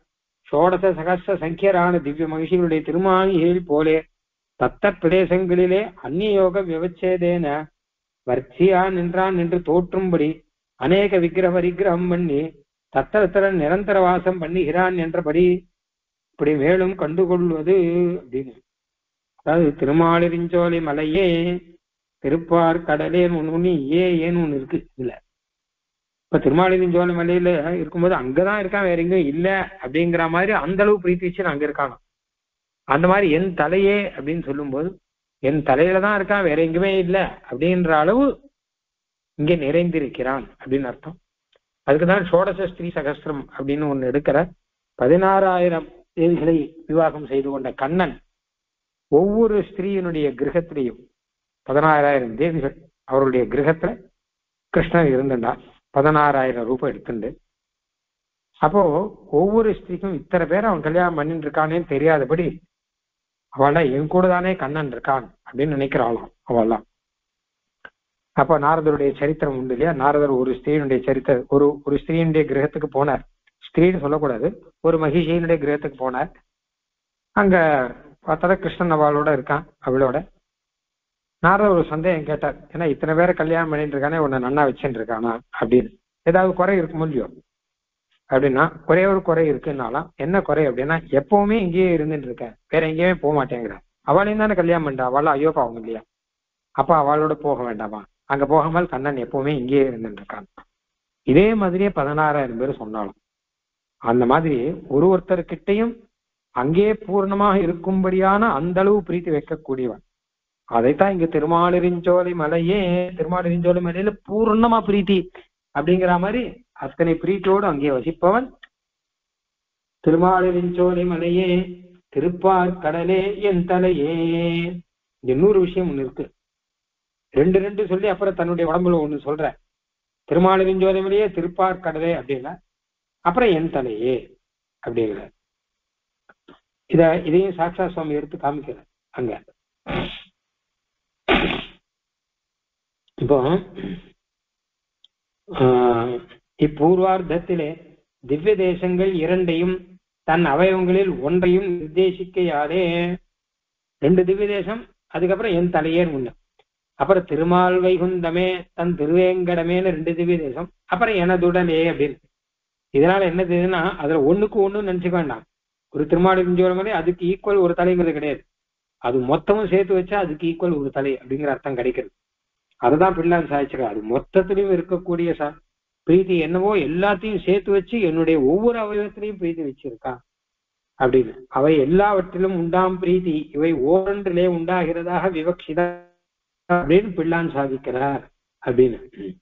ஷோடச சகஸ்ர சங்கியரான திவ்ய மகிழ்ச்சிகளுடைய திருமாளிகையில் போலே தத்த பிரதேசங்களிலே அந்நிய யோக விவச்சேதேன வர்ச்சியா நின்றான் என்று தோற்றும்படி அநேக விக்கிரக விக்கிரகம் பண்ணி தத்தரத்தர நிரந்தர வாசம் பண்ணுகிறான் என்றபடி இப்படி மேலும் கண்டுகொள்வது அப்படின்னு. அதாவது திருமாலிருஞ்சோலை மலையே திருப்பார் கடலே ஒண்ணு ஏ ஏன்னு ஒண்ணு இருக்கு இதுல. இப்ப திருமாலிருஞ்சோலை மலையில இருக்கும்போது அங்கதான் இருக்கான், வேற எங்கேயும் இல்ல அப்படிங்கிற மாதிரி அந்த அளவு பிரீத்தி வச்சு அங்க இருக்கானோ. அந்த மாதிரி என் தலையே அப்படின்னு சொல்லும் போது என் தலையில தான் இருக்கான், வேற எங்குமே இல்லை அப்படின்ற அளவு இங்கே நிறைந்திருக்கிறான் அப்படின்னு அர்த்தம். அதுக்குதான் ஷோடச ஸ்ரீ சகஸ்திரம் அப்படின்னு ஒண்ணு எடுக்கிற. பதினாறாயிரம் தேவிகளை விவாகம் செய்து கொண்ட கண்ணன் ஒவ்வொரு ஸ்திரீயினுடைய கிரகத்திலையும் பதினாறாயிரம் தேவிகள் அவருடைய கிரகத்துல கிருஷ்ணன் இருந்துட்டான். பதினாறாயிரம் ரூபாய் எடுத்துண்டு அப்போ ஒவ்வொரு ஸ்திரீக்கும் இத்தனை பேர் அவன் கல்யாணம் பண்ணிட்டு இருக்கானேன்னு தெரியாதபடி அவள என் கூட தானே கண்ணன் இருக்கான் அப்படின்னு நினைக்கிறாளாம் அவள்லாம். அப்ப நாரதருடைய சரித்திரம் உண்டு இல்லையா? நாரதர் ஒரு ஸ்திரீனுடைய சரித்திர ஒரு ஒரு ஸ்திரீனுடைய கிரகத்துக்கு போனார். ஸ்திரீன்னு சொல்லக்கூடாது, ஒரு மகிஷியினுடைய கிரகத்துக்கு போனார். அங்க பார்த்தா கிருஷ்ணன் அவளோட இருக்கான். அவளோட நாரதர் ஒரு சந்தேகம் கேட்டார், ஏன்னா இத்தனை பேரை கல்யாணம் பண்ணிட்டு இருக்கானே உன்னை நன்னா வச்சுட்டு இருக்கானா அப்படின்னு. ஏதாவது குறை இருக்கும் இல்லையோ அப்படின்னா ஒரே ஒரு குறை இருக்குன்னாலாம். என்ன குறை அப்படின்னா எப்பவுமே இங்கேயே இருந்துட்டு இருக்கேன், வேற எங்கேயுமே போக மாட்டேங்கிறேன். அவளையும் தானே கல்யாணம் பண்ணிட்டா, அவள ஐயோ பாவம் இல்லையா, அப்ப அவளோட போக வேண்டாமா, அங்க போகாமல் கண்ணன் எப்பவுமே இங்கேயே இருந்துட்டு இருக்கான். இதே மாதிரியே பதினாறாயிரம் பேர் சொன்னாலும் அந்த மாதிரி ஒரு ஒருத்தர்கிட்டையும் அங்கே பூர்ணமாக இருக்கும்படியான அந்த அளவு பிரீத்தி வைக்கக்கூடியவன். அதைத்தான் இங்க திருமாலிருஞ்சோலை மலையே திருமாலிருஞ்சோலை மலையில பூர்ணமா பிரீத்தி அப்படிங்கிற மாதிரி அத்தனை பிரீத்தியோடு அங்கே வசிப்பவன். திருமாலிருஞ்சோலை மலையே திருப்பார் கடலே என் தலையே. இன்னொரு விஷயம் ஒண்ணு இருக்கு, ரெண்டு ரெண்டு சொல்லி அப்புறம் தன்னுடைய உடம்புல ஒண்ணு சொல்ற. திருமாலிருஞ்சோலை மலையே திருப்பார் கடலே அப்படின்னா அப்புறம் என் தலையே அப்படிங்கிற. இத இதையும் சாட்சா சுவாமி எடுத்து காமிக்கிற அங்க. இப்போ ஆஹ் இப்பூர்வார்த்தத்திலே திவ்ய தேசங்கள் இரண்டையும் தன் அவயவங்களில் ஒன்றையும் நிர்தேசிக்கையாலே ரெண்டு திவ்ய தேசம், அதுக்கப்புறம் என் தலையேன்னு முன்ன, அப்புறம் திருமால் வைகுந்தமே தன் திருவேங்கடமேன்னு ரெண்டு திவ்ய தேசம், அப்புறம் எனதுடனே அப்படின்னு. இதனால என்னதுன்னா அதுல ஒண்ணுக்கு ஒண்ணு நினைச்சுக்க வேண்டாம். ஒரு திருமாலிருஞ்சோலை மலை அதுக்கு ஈக்குவல் ஒரு தலைங்கிறது கிடையாது, அது மொத்தமும் சேர்த்து வச்சா அதுக்கு ஈக்குவல் ஒரு தலை அப்படிங்கிற அர்த்தம் கிடைக்கிறது. அதுதான் பிள்ளான் சாதிச்சிருக்க. அது மொத்தத்திலையும் இருக்கக்கூடிய ச பிரீத்தி என்னவோ எல்லாத்தையும் சேர்த்து வச்சு என்னுடைய ஒவ்வொரு அவயவத்திலையும் பிரீத்தி வச்சிருக்கான் அப்படின்னு. அவை எல்லாவற்றிலும் உண்டாம் பிரீத்தி இவை ஓரொன்றிலே உண்டாகிறதாக விவக்ஷிதா அப்படின்னு பிள்ளான் சாதிக்கிறார் அப்படின்னு.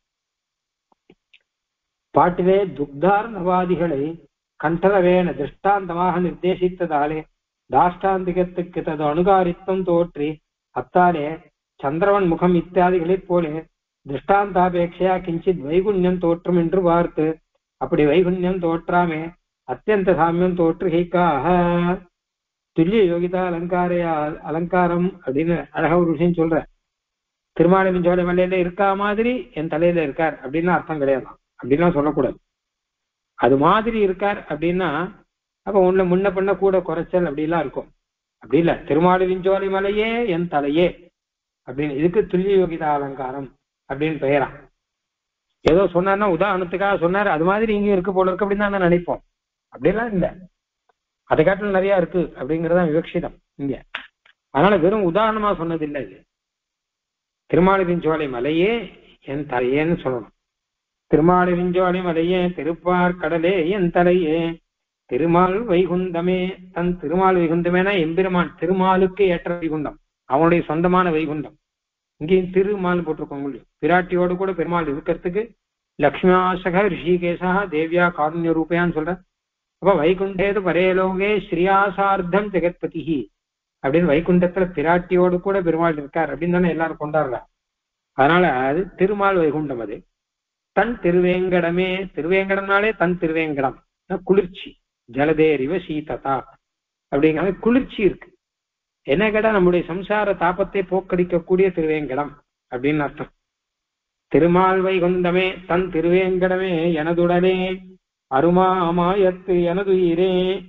பாட்டிலே துக்தார் நவாதிகளை கண்டரவேன திருஷ்டாந்தமாக நிர்தேசித்ததாலே தாஷ்டாந்திகத்துக்கு தது அணுகாரித்தம் தோற்றி அத்தாலே சந்திரவன் முகம் இத்தியாதிகளைப் போல திருஷ்டாந்தாபேட்சையா கிஞ்சித் வைகுண்யம் தோற்றும் என்று பார்த்து அப்படி வைகுண்யம் தோற்றாமே அத்தியந்த சாமியம் தோற்றுகைக்காக துல்லிய யோகிதா அலங்காரையா அலங்காரம் அப்படின்னு அழகா ஒரு விஷயம் சொல்ற. திருமாலிருஞ்சோலை மலையில இருக்கா மாதிரி என் தலையில இருக்கார் அப்படின்னு அர்த்தம் கிடையாது, அப்படின்லாம் சொல்லக்கூடாது. அது மாதிரி இருக்கார் அப்படின்னா அப்ப உள்ள முன்ன பண்ண கூட குறைச்சல் அப்படிலாம் இருக்கும். அப்படி இல்ல, திருமாலிருஞ்சோலை மலையே என் தலையே அப்படின்னு. இதுக்கு துல்லிய யோகிதா அலங்காரம் அப்படின்னு பெயரா. ஏதோ சொன்னார்னா உதாரணத்துக்காக சொன்னார், அது மாதிரி இங்க இருக்கு போல இருக்கு அப்படின்னு தான் நினைப்போம். அப்படிலாம் இல்லை, அதை காட்டிலும் நிறைய இருக்கு அப்படிங்கறதான் விவக்ஷிதம் இங்க. அதனால வெறும் உதாரணமா சொன்னது இல்லை இது. திருமாலிருஞ்சோலை மலையே என் தலையேன்னு சொல்லணும். திருமாலிருஞ்சோலை மலையே திருப்பார் கடலே என் தலையே திருமால் வைகுந்தமே தன் திருமால் வைகுந்தமேனா எம்பெருமான் திருமாலுக்கு ஏற்ற வைகுண்டம், அவனுடைய சொந்தமான வைகுண்டம். இங்கேயும் திருமால் போட்டிருக்கோங்க இல்லையோ, பிராட்டியோடு கூட பெருமாள் இருக்கிறதுக்கு லக்ஷ்மியாசக ரிஷிகேசா தேவியா காருண்ய ரூபையான்னு சொல்ற. அப்ப வைகுண்டேது பரேலோகே ஸ்ரீயாசார்த்தம் ஜெகத்பதி அப்படின்னு வைகுண்டத்துல பிராட்டியோடு கூட பெருமாள் இருக்கார் அப்படின்னு தானே எல்லாரும் கொண்டாடுறாங்க. அதனால அது திருமால் வைகுண்டம். அது தன் திருவேங்கடமே, திருவேங்கடம்னாலே தன் திருவேங்கடம் குளிர்ச்சி, ஜலதேரிவ சீததா அப்படிங்கிற குளிர்ச்சி இருக்கு. என்ன கேட்டா நம்முடைய சம்சார தாபத்தை போக்கடிக்கக்கூடிய திருவேங்கடம் அப்படின்னு அர்த்தம். திருமால் வைகுந்தமே தன் திருவேங்கடமே எனதுடனே அருமா அமாயத்து எனதுயிரே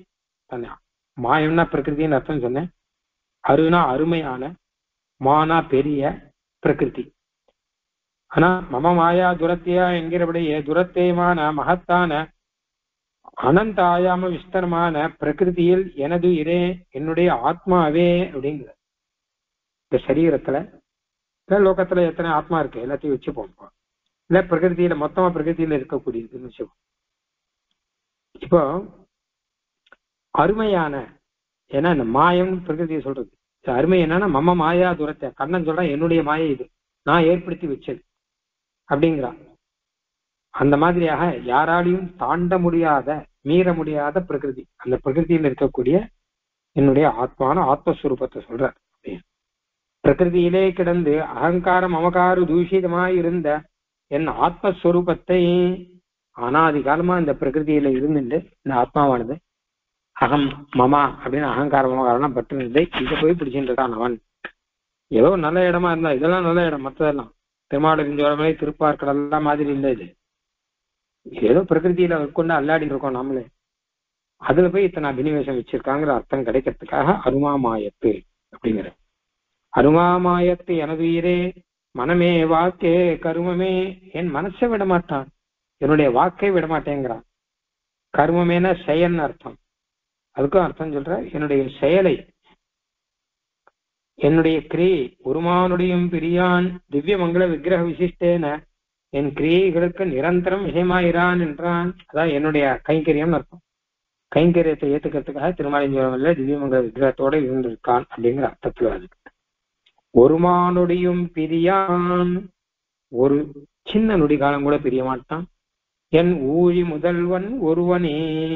தன்னை மாயம்னா பிரகிருதின்னு அர்த்தம் சொன்னேன். அருனா அருமையான, மானா பெரிய பிரகிருதி. ஆனா மம மாயா துரத்தியா என்கிறபடியே துரத்தேமான மகத்தான அனந்த ஆயாம விஸ்தரமான பிரகிருதியில் எனது இரே என்னுடைய ஆத்மாவே அப்படிங்கிற இந்த சரீரத்துல லோகத்துல எத்தனை ஆத்மா இருக்கு எல்லாத்தையும் வச்சு போவோம். இல்ல பிரகிருதியில மொத்தமா பிரகிருதியில இருக்கக்கூடியதுன்னு வச்சுப்போம். இப்போ அருமையான, ஏன்னா இந்த மாயம் பிரகிருதியை சொல்றது, அருமை என்னன்னா மம மாயா துரத்தை, கண்ணன் சொல்றான் என்னுடைய மாயை இது, நான் ஏற்படுத்தி வச்சது அப்படிங்கிறான். அந்த மாதிரியாக யாராலையும் தாண்ட முடியாத மீற முடியாத பிரகிருதி, அந்த பிரகிருதியில் இருக்கக்கூடிய என்னுடைய ஆத்மான ஆத்மஸ்வரூபத்தை சொல்ற. பிரகிருதியிலே கிடந்து அகங்காரம் அமகாரு தூஷிதமாய் இருந்த என் ஆத்மஸ்வரூபத்தை அனாதி காலமா இந்த பிரகிருதியில இருந்துட்டு இந்த ஆத்மாவானது அகம் மமா அப்படின்னு அகங்காரம் அமகாரம் பட்டு இருந்ததை இதை போய் பிடிச்சிட்டு இருக்கான் அவன். ஏதோ நல்ல இடமா இருந்தா இதெல்லாம் நல்ல இடம், மற்றதெல்லாம் திருமாவளவன் திருப்பார்க்கடல் எல்லாம் மாதிரி இல்லை. இது ஏதோ பிரகிருதியில கொண்டு அல்லாடி இருக்கோம் நாமளே, அதுல போய் இத்தனை அபினிவேசம் வச்சிருக்காங்கிற அர்த்தம் கிடைக்கிறதுக்காக அருமாமாயத்து அப்படிங்கிற. அருமாமாயத்து எனதுயிரே மனமே வாக்கே கருமமே, என் மனசை விட மாட்டான், என்னுடைய வாக்கை விட மாட்டேங்கிறான். கருமமேன செயல்னு அர்த்தம், அதுக்கும் அர்த்தம் சொல்ற என்னுடைய செயலை, என்னுடைய கிரியை ஒருமானுடையும் பிரியான் திவ்ய மங்கள விக்கிரக விசிஷ்டேன என் கிரியைகளுக்கு நிரந்தரம் விஷயமாயிரான் என்றான். அதான் என்னுடைய கைங்கரியம்னு அர்த்தம். கைங்கரியத்தை ஏத்துக்கிறதுக்காக திருமாலிஞ்சோரம்ல திவ்யமங்கல விக்கிரகத்தோட இருந்திருக்கான் அப்படிங்கிற அர்த்தத்துல அதுக்கு. ஒருமானுடையும் பிரியான், ஒரு சின்ன நொடி காலம் கூட பிரிய மாட்டான். என் ஊழி முதல்வன் ஒருவனே,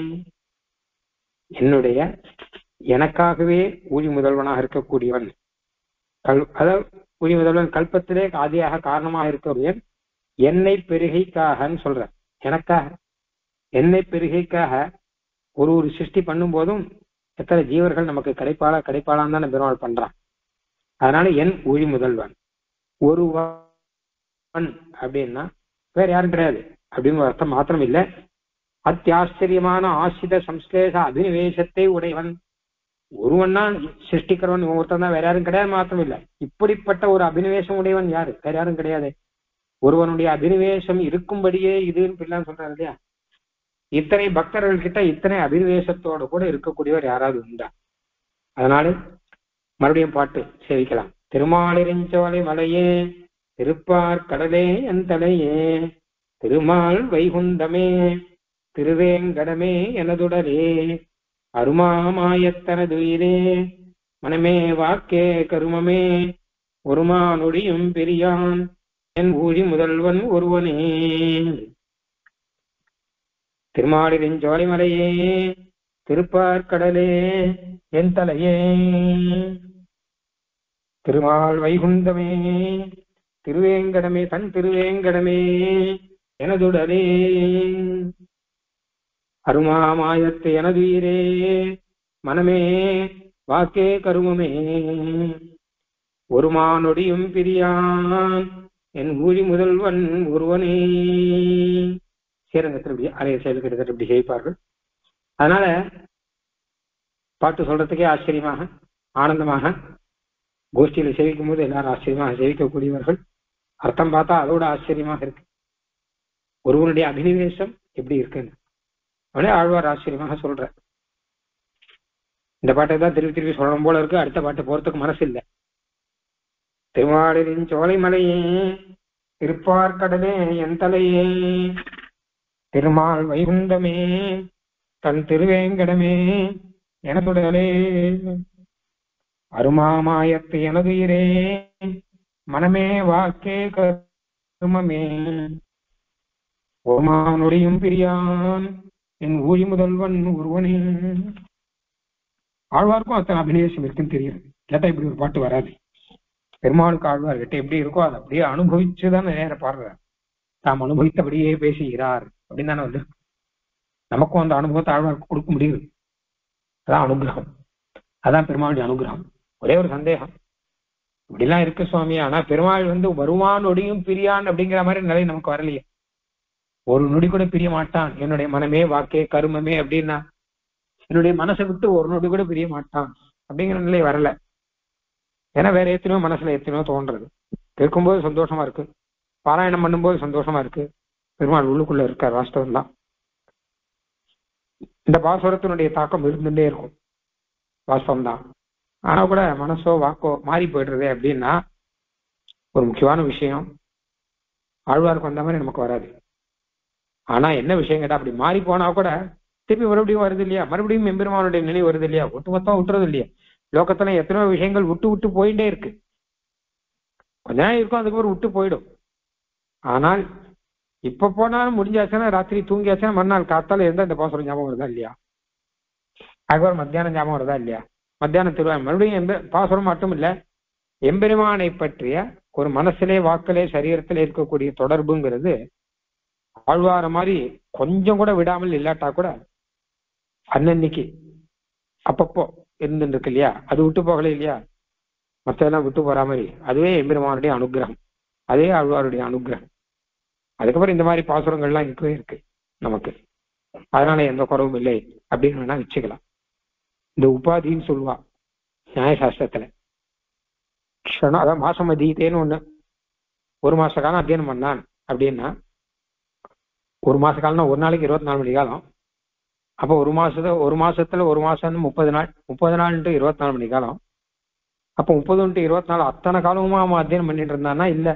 என்னுடைய எனக்காகவே ஊழி முதல்வனாக இருக்கக்கூடியவன், கல் அதாவது ஊழி முதல்வன் கல்பத்திலே ஆதியாக காரணமாக இருக்கக்கூடியவன் என்னை பெருகைக்காகன்னு சொல்ற. எனக்காக என்னை பெருகைக்காக ஒரு ஒரு சிருஷ்டி பண்ணும் போதும் எத்தனை ஜீவர்கள் நமக்கு கிடைப்பாளா கிடைப்பாளான்னு தானே பெருமாள் பண்றான். அதனால என் ஊழி முதல்வன் ஒருவன் அப்படின்னா வேற யாரும் கிடையாது அப்படின்னு ஒரு அர்த்தம் மாத்திரம் இல்லை. அத்தியாச்சரியமான ஆசிரித சம்ஸ்லேஷ அபினிவேசத்தை உடையவன், ஒருவன் தான் சிருஷ்டிக்கிறவன், ஒருத்தன் தான், வேற யாரும் கிடையாது மாத்திரம் இல்லை. இப்படிப்பட்ட ஒரு அபினிவேசம் உடையவன் யாரு? வேற யாரும் கிடையாது. ஒருவனுடைய அபினிவேசம் இருக்கும்படியே இதுன்னு பிள்ளான்னு சொல்றாரு இல்லையா. இத்தனை பக்தர்கள் கிட்ட இத்தனை அபினிவேசத்தோடு கூட இருக்கக்கூடியவர் யாராவது உண்டா? அதனால மறுபடியும் பாட்டு சேவிக்கலாம். திருமாலிருஞ்சோலை மலையே திருப்பார் கடலே என் தலையே திருமால் வைகுந்தமே திருவேங்கடமே எனதுடரே அருமாமாயத்தனதுயிரே மனமே வாக்கே கருமமே ஒருமா நொடியும் பெரியான் என் ஊழி முதல்வன் ஒருவனே. திருமாலிருஞ்சோலை மலையே திருப்பார் கடலே என் தலையே திருமால் வைகுந்தமே திருவேங்கடமே தன் திருவேங்கடமே எனதுடரே அருமாமாயத்து எனதுயிரே மனமே வாக்கே கருமமே ஒருமா நொடியும் பிரியான் என் ஊழி முதல்வன் ஒருவனே. சேரங்கத்தில் இப்படி அறைய செயல் கிட்டத்தட்ட இப்படி செய்ப்பார்கள். அதனால பாட்டு சொல்றதுக்கே ஆச்சரியமாக ஆனந்தமாக கோஷ்டியில சேவிக்கும் போது எல்லாரும் ஆச்சரியமாக சேவிக்கக்கூடியவர்கள். அர்த்தம் பார்த்தா அதோட ஆச்சரியமாக இருக்கு. ஒருவனுடைய அபினிவேசம் எப்படி இருக்குன்னு அவனே ஆழ்வார் ஆச்சரியமாக சொல்ற. இந்த பாட்டை தான் திருப்பி திருப்பி சொல்லணும் போல இருக்கு. அடுத்த பாட்டை போறதுக்கு மனசு இல்லை. திருமாலின் சோலை மலையே திருப்பார் கடலே என் தலையே திருமால் வைகுந்தமே தன் திருவேங்கடமே எனதுடலே அருமாமாயத்து எனதுயிரே மனமே வாக்கே கருமமே ஒருமா நொடியும் பிரியான் என் ஊழி முதல்வன் ஒருவனே. ஆழ்வாருக்கும் அத்தனை அபிநேசம் இருக்குன்னு தெரியும். கேட்டா இப்படி ஒரு பாட்டு வராது. பெருமாளுக்கு ஆழ்வார் கிட்ட எப்படி இருக்கோ அதை அப்படியே அனுபவிச்சுதான் நேர பாடுறார். தாம் அனுபவித்தபடியே பேசுகிறார் அப்படின்னு தானே வந்து நமக்கும் அந்த அனுபவத்தை ஆழ்வாருக்கு கொடுக்க முடியுது. அதான் அனுகிரகம், அதான் பெருமாளுடைய அனுகிரகம். ஒரே ஒரு சந்தேகம், இப்படிலாம் இருக்கு சுவாமி, ஆனா பெருமாள் வந்து வருவான் நொடியும் பிரியான் அப்படிங்கிற மாதிரி நிலை நமக்கு வரலையே. ஒரு நொடி கூட பிரிய மாட்டான் என்னுடைய மனமே வாக்கே கருமமே அப்படின்னா என்னுடைய மனசை விட்டு ஒரு நொடி கூட பிரிய மாட்டான் அப்படிங்கிற நிலை வரல. ஏன்னா வேற எத்தனையோ மனசுல எத்தனையோ தோன்றது. கேட்கும்போது சந்தோஷமா இருக்கு, பாராயணம் பண்ணும்போது சந்தோஷமா இருக்கு, பெருமாள் உள்ளுக்குள்ள இருக்கார். வாஸ்தவம் தான். இந்த பாசுரத்தினுடைய தாக்கம் இருந்துட்டே இருக்கும், வாஸ்தவம் தான். ஆனா கூட மனசோ வாக்கோ மாறி போயிடுறது அப்படின்னா ஒரு முக்கியமான விஷயம். ஆழ்வாருக்கு வந்த மாதிரி நமக்கு வராது. ஆனா என்ன விஷயம் கேட்டா, அப்படி மாறி போனா கூட திருப்பி மறுபடியும் வருது இல்லையா, மறுபடியும் எம்பெருமானுடைய நினைவு வருது இல்லையா, ஒட்டு மொத்தம் விட்டுறது இல்லையா. லோகத்துல எத்தனையோ விஷயங்கள் விட்டு விட்டு போயிட்டே இருக்கு. கொஞ்ச நாள் இருக்கும், அதுக்கப்புறம் விட்டு போயிடும். ஆனால் இப்ப போனாலும் முடிஞ்சாச்சுன்னா ராத்திரி தூங்கியாச்சுன்னா மறுநாள் காத்தால இருந்தா இந்த பாசுரம் ஞாபகம் வருதா இல்லையா, அதுக்கப்புறம் மத்தியானம் ஞாபகம் வருதா இல்லையா, மத்தியானம் திருவாய் மறுபடியும் எம்ப பாசுரம் மட்டும் இல்ல, எம்பெருமானை பற்றிய ஒரு மனசிலே வாக்கிலே சரீரத்திலே இருக்கக்கூடிய தொடர்புங்கிறது ஆழ்வார மாதிரி கொஞ்சம் கூட விடாமல் இல்லாட்டா கூட அன்னன்னைக்கு அப்பப்போ இருந்துட்டு இருக்கு இல்லையா, அது விட்டு போகல இல்லையா, மற்றெல்லாம் விட்டு போற மாதிரி. அதுவே எம்பெருமானுடைய அனுகிரகம், அதே ஆழ்வாருடைய அனுகிரகம். அதுக்கப்புறம் இந்த மாதிரி பாசுரங்கள்லாம் இருக்கவே இருக்கு நமக்கு. அதனால எந்த குறவும் இல்லை அப்படின்னு வேணா வச்சுக்கலாம். இந்த உபாதின்னு சொல்லுவா நியாயசாஸ்திரத்துல. க்ஷணம், அதான் மாசம் அதீதேன்னு ஒண்ணு. ஒரு மாச காலம் அத்தியனம் பண்ணான் அப்படின்னா, ஒரு மாச காலம்னா ஒரு நாளைக்கு இருபத்தி நாலு மணி காலம். அப்போ ஒரு மாசத்துல ஒரு மாசத்துல ஒரு மாசம் முப்பது நாள், முப்பது நாள்ன்ட்டு இருபத்தி நாலு மணி காலம். அப்போ முப்பது இருபத்தி நாலு அத்தனை காலமுமா அவன் அத்தியனம் பண்ணிட்டு இருந்தான்னா இல்ல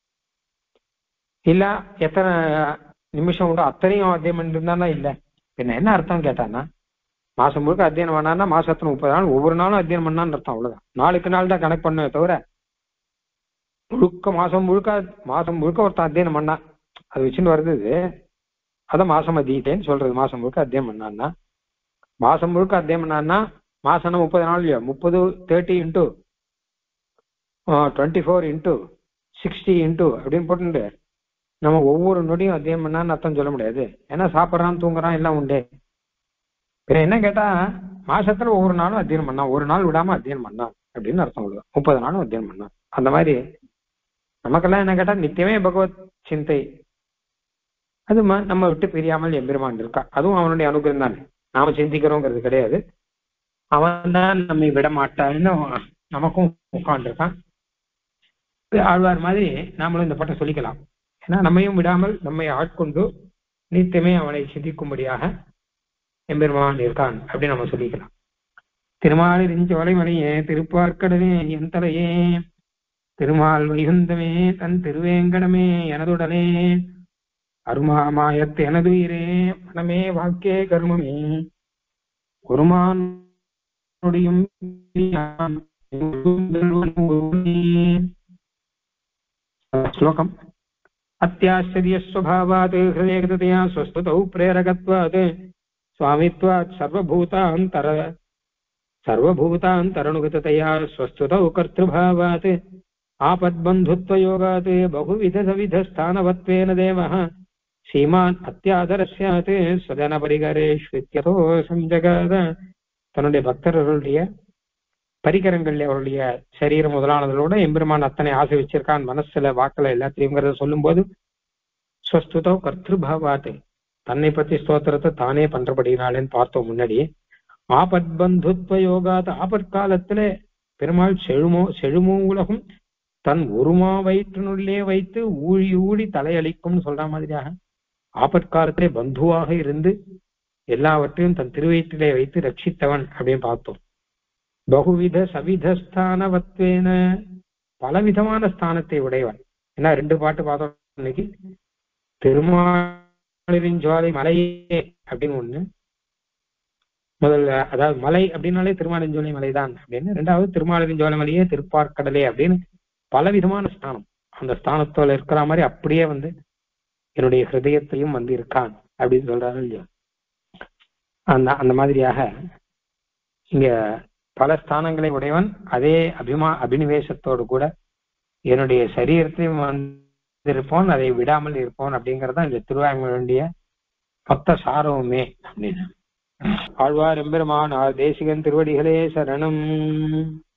இல்ல எத்தனை நிமிஷம் கூட அத்தனையும் அத்தியனம் பண்ணிட்டு இருந்தானா இல்ல. என்ன என்ன அர்த்தம் கேட்டானா, மாசம் முழுக்க அத்தியனம் பண்ணான்னா மாசத்துல முப்பது நாள் ஒவ்வொரு நாளும் அத்தியனம் பண்ணான்னு அர்த்தம். அவ்வளவுதான். நாளுக்கு நாள் தான் கணக்கு பண்ண தவிர முழுக்க மாசம் முழுக்க மாசம் முழுக்க ஒருத்தன் அத்தியனம் பண்ணான் அது வச்சுன்னு வருது. அதான் மாசம் அதீதேன்னு சொல்றது. மாசம் முழுக்க அத்தியனம் பண்ணான்னா, மாசம் முழுக்க அத்தியனம் பண்ணான்னா மாசம்னா முப்பது நாள் இல்லையா, முப்பது thirty into twenty four into sixty into அப்படின்னு போட்டு நம்ம ஒவ்வொரு நொடியும் அத்தியனம் பண்ணான்னு அர்த்தம் சொல்ல முடியாது. ஏன்னா சாப்பிட்றான் தூங்குறான் எல்லாம் உண்டு. என்ன கேட்டா மாசத்துல ஒவ்வொரு நாளும் அத்தியனம் பண்ணான், ஒரு நாள் விடாம அத்தியனம் பண்ணான் அப்படின்னு அர்த்தம் உள்ளது. முப்பது நாளும் அத்தியனம் பண்ணான். அந்த மாதிரி நமக்கெல்லாம் என்ன கேட்டா நித்தியமே பகவத் சிந்தை, அது நம்ம விட்டு பிரியாமல் எம்பெருமான் இருக்கா. அதுவும் அவனுடைய அனுகிரகம் தானே, நாம சிந்திக்கிறோங்கிறது கிடையாது. அவன் தான் நம்மை விட மாட்டான்னு நமக்கும் உட்காந்துருக்கான். ஆழ்வார் மாதிரி நாமளும் இந்த பட்டம் சொல்லிக்கலாம். ஏன்னா நம்மையும் விடாமல் நம்மை ஆட்கொண்டு நித்தியமே அவனை சிந்திக்கும்படியாக எம்பெருமான் இருக்கான் அப்படின்னு நம்ம சொல்லிக்கலாம். திருமாலிருஞ்சோலை மலையே திருப்பார்க்கடலே என் தலையே, திருமால் வைகுந்தமே தன் திருவேங்கடமே எனதுடலே, அருமாமாயத்து எனதுயிரே மனமே வாக்கே கர்மமே, ஒருமான் ஸ்லோகம். அத்தியாச்சரியஸ்வபாவாத் ஹிருதயகதயா ஸ்வஸ்துதௌ பிரேரகத்வாத் சுவாமித்வாத் சர்வபூதாந்தர சர்வபூதாந்தரனுகதயா ஸ்வஸ்துதௌ கர்த்தೃபாவாத் ஆபத்பந்துத்வயோகாத் பகுவிதவிதஸ்தானவத்வேன தேவः சீமான் அத்தியாதரஸ்யாத் ஸ்வஜன பரிகரேஷ்வித்யதோ சம்ஜகாத. தன்னுடைய பக்தர்களுடைய பரிகரங்கள்ல அவருடைய சரீரம் முதலானதோட எம்பெருமான் அத்தனை ஆசை வச்சிருக்கான் மனசுல வாக்குல எல்லாத்தையும் சொல்லும் போது ஸ்வஸ்துதோ கர்த்தೃபாவாத், தன்னை பத்தி ஸ்தோத்திரத்தை தானே பண்றபடினாலேன்னு பார்த்தோம் முன்னாடி. ஆபத் பந்துத்வ யோகாத், ஆபற்காலத்துல பெருமாள் செழுமோ செழுமோ உலகம் தன் ஒருமா வயிற்றினுள்ளே வைத்து ஊழி ஊழி தலையளிக்கும்னு சொல்ற மாதிரியாக ஆபற்காலத்திலே பந்துவாக இருந்து எல்லாவற்றையும் தன் திருவயிற்றிலே வைத்து ரட்சித்தவன் அப்படின்னு பார்த்தோம். பகுவித சவிதஸ்தானவத்வேன, பலவிதமான ஸ்தானத்தை உடையவன். ஏன்னா ரெண்டு பாட்டு பார்த்தோம் இன்னைக்கு. திருமாலிருஞ்சோலை மலையே அப்படின்னு ஒண்ணு முதல்ல, அதாவது மலை அப்படின்னாலே திருமாலிருஞ்சோலை மலைதான் அப்படின்னு. ரெண்டாவது திருமாலிருஞ்சோலை மலையே திருப்பார்க்கடலே அப்படின்னு பலவிதமான ஸ்தானம். அந்த ஸ்தானத்தோட இருக்கிற மாதிரி அப்படியே வந்து என்னுடைய ஹிருதயத்தையும் வந்து இருக்கான் அப்படின்னு சொல்றாரு இல்லையா. அந்த அந்த மாதிரியாக இங்க பல ஸ்தானங்களை உடையவன். அதே அபிமா அபினிவேசத்தோடு கூட என்னுடைய சரீரத்தையும் வந்திருப்போன், அதை விடாமல் இருப்போன் அப்படிங்கறதான் இந்த திருவாய்மொழிய மொத்த சாரவுமே அப்படின்னு. ஆழ்வார் எம்பெருமான் ஆர் தேசிகன் திருவடிகளே சரணம்.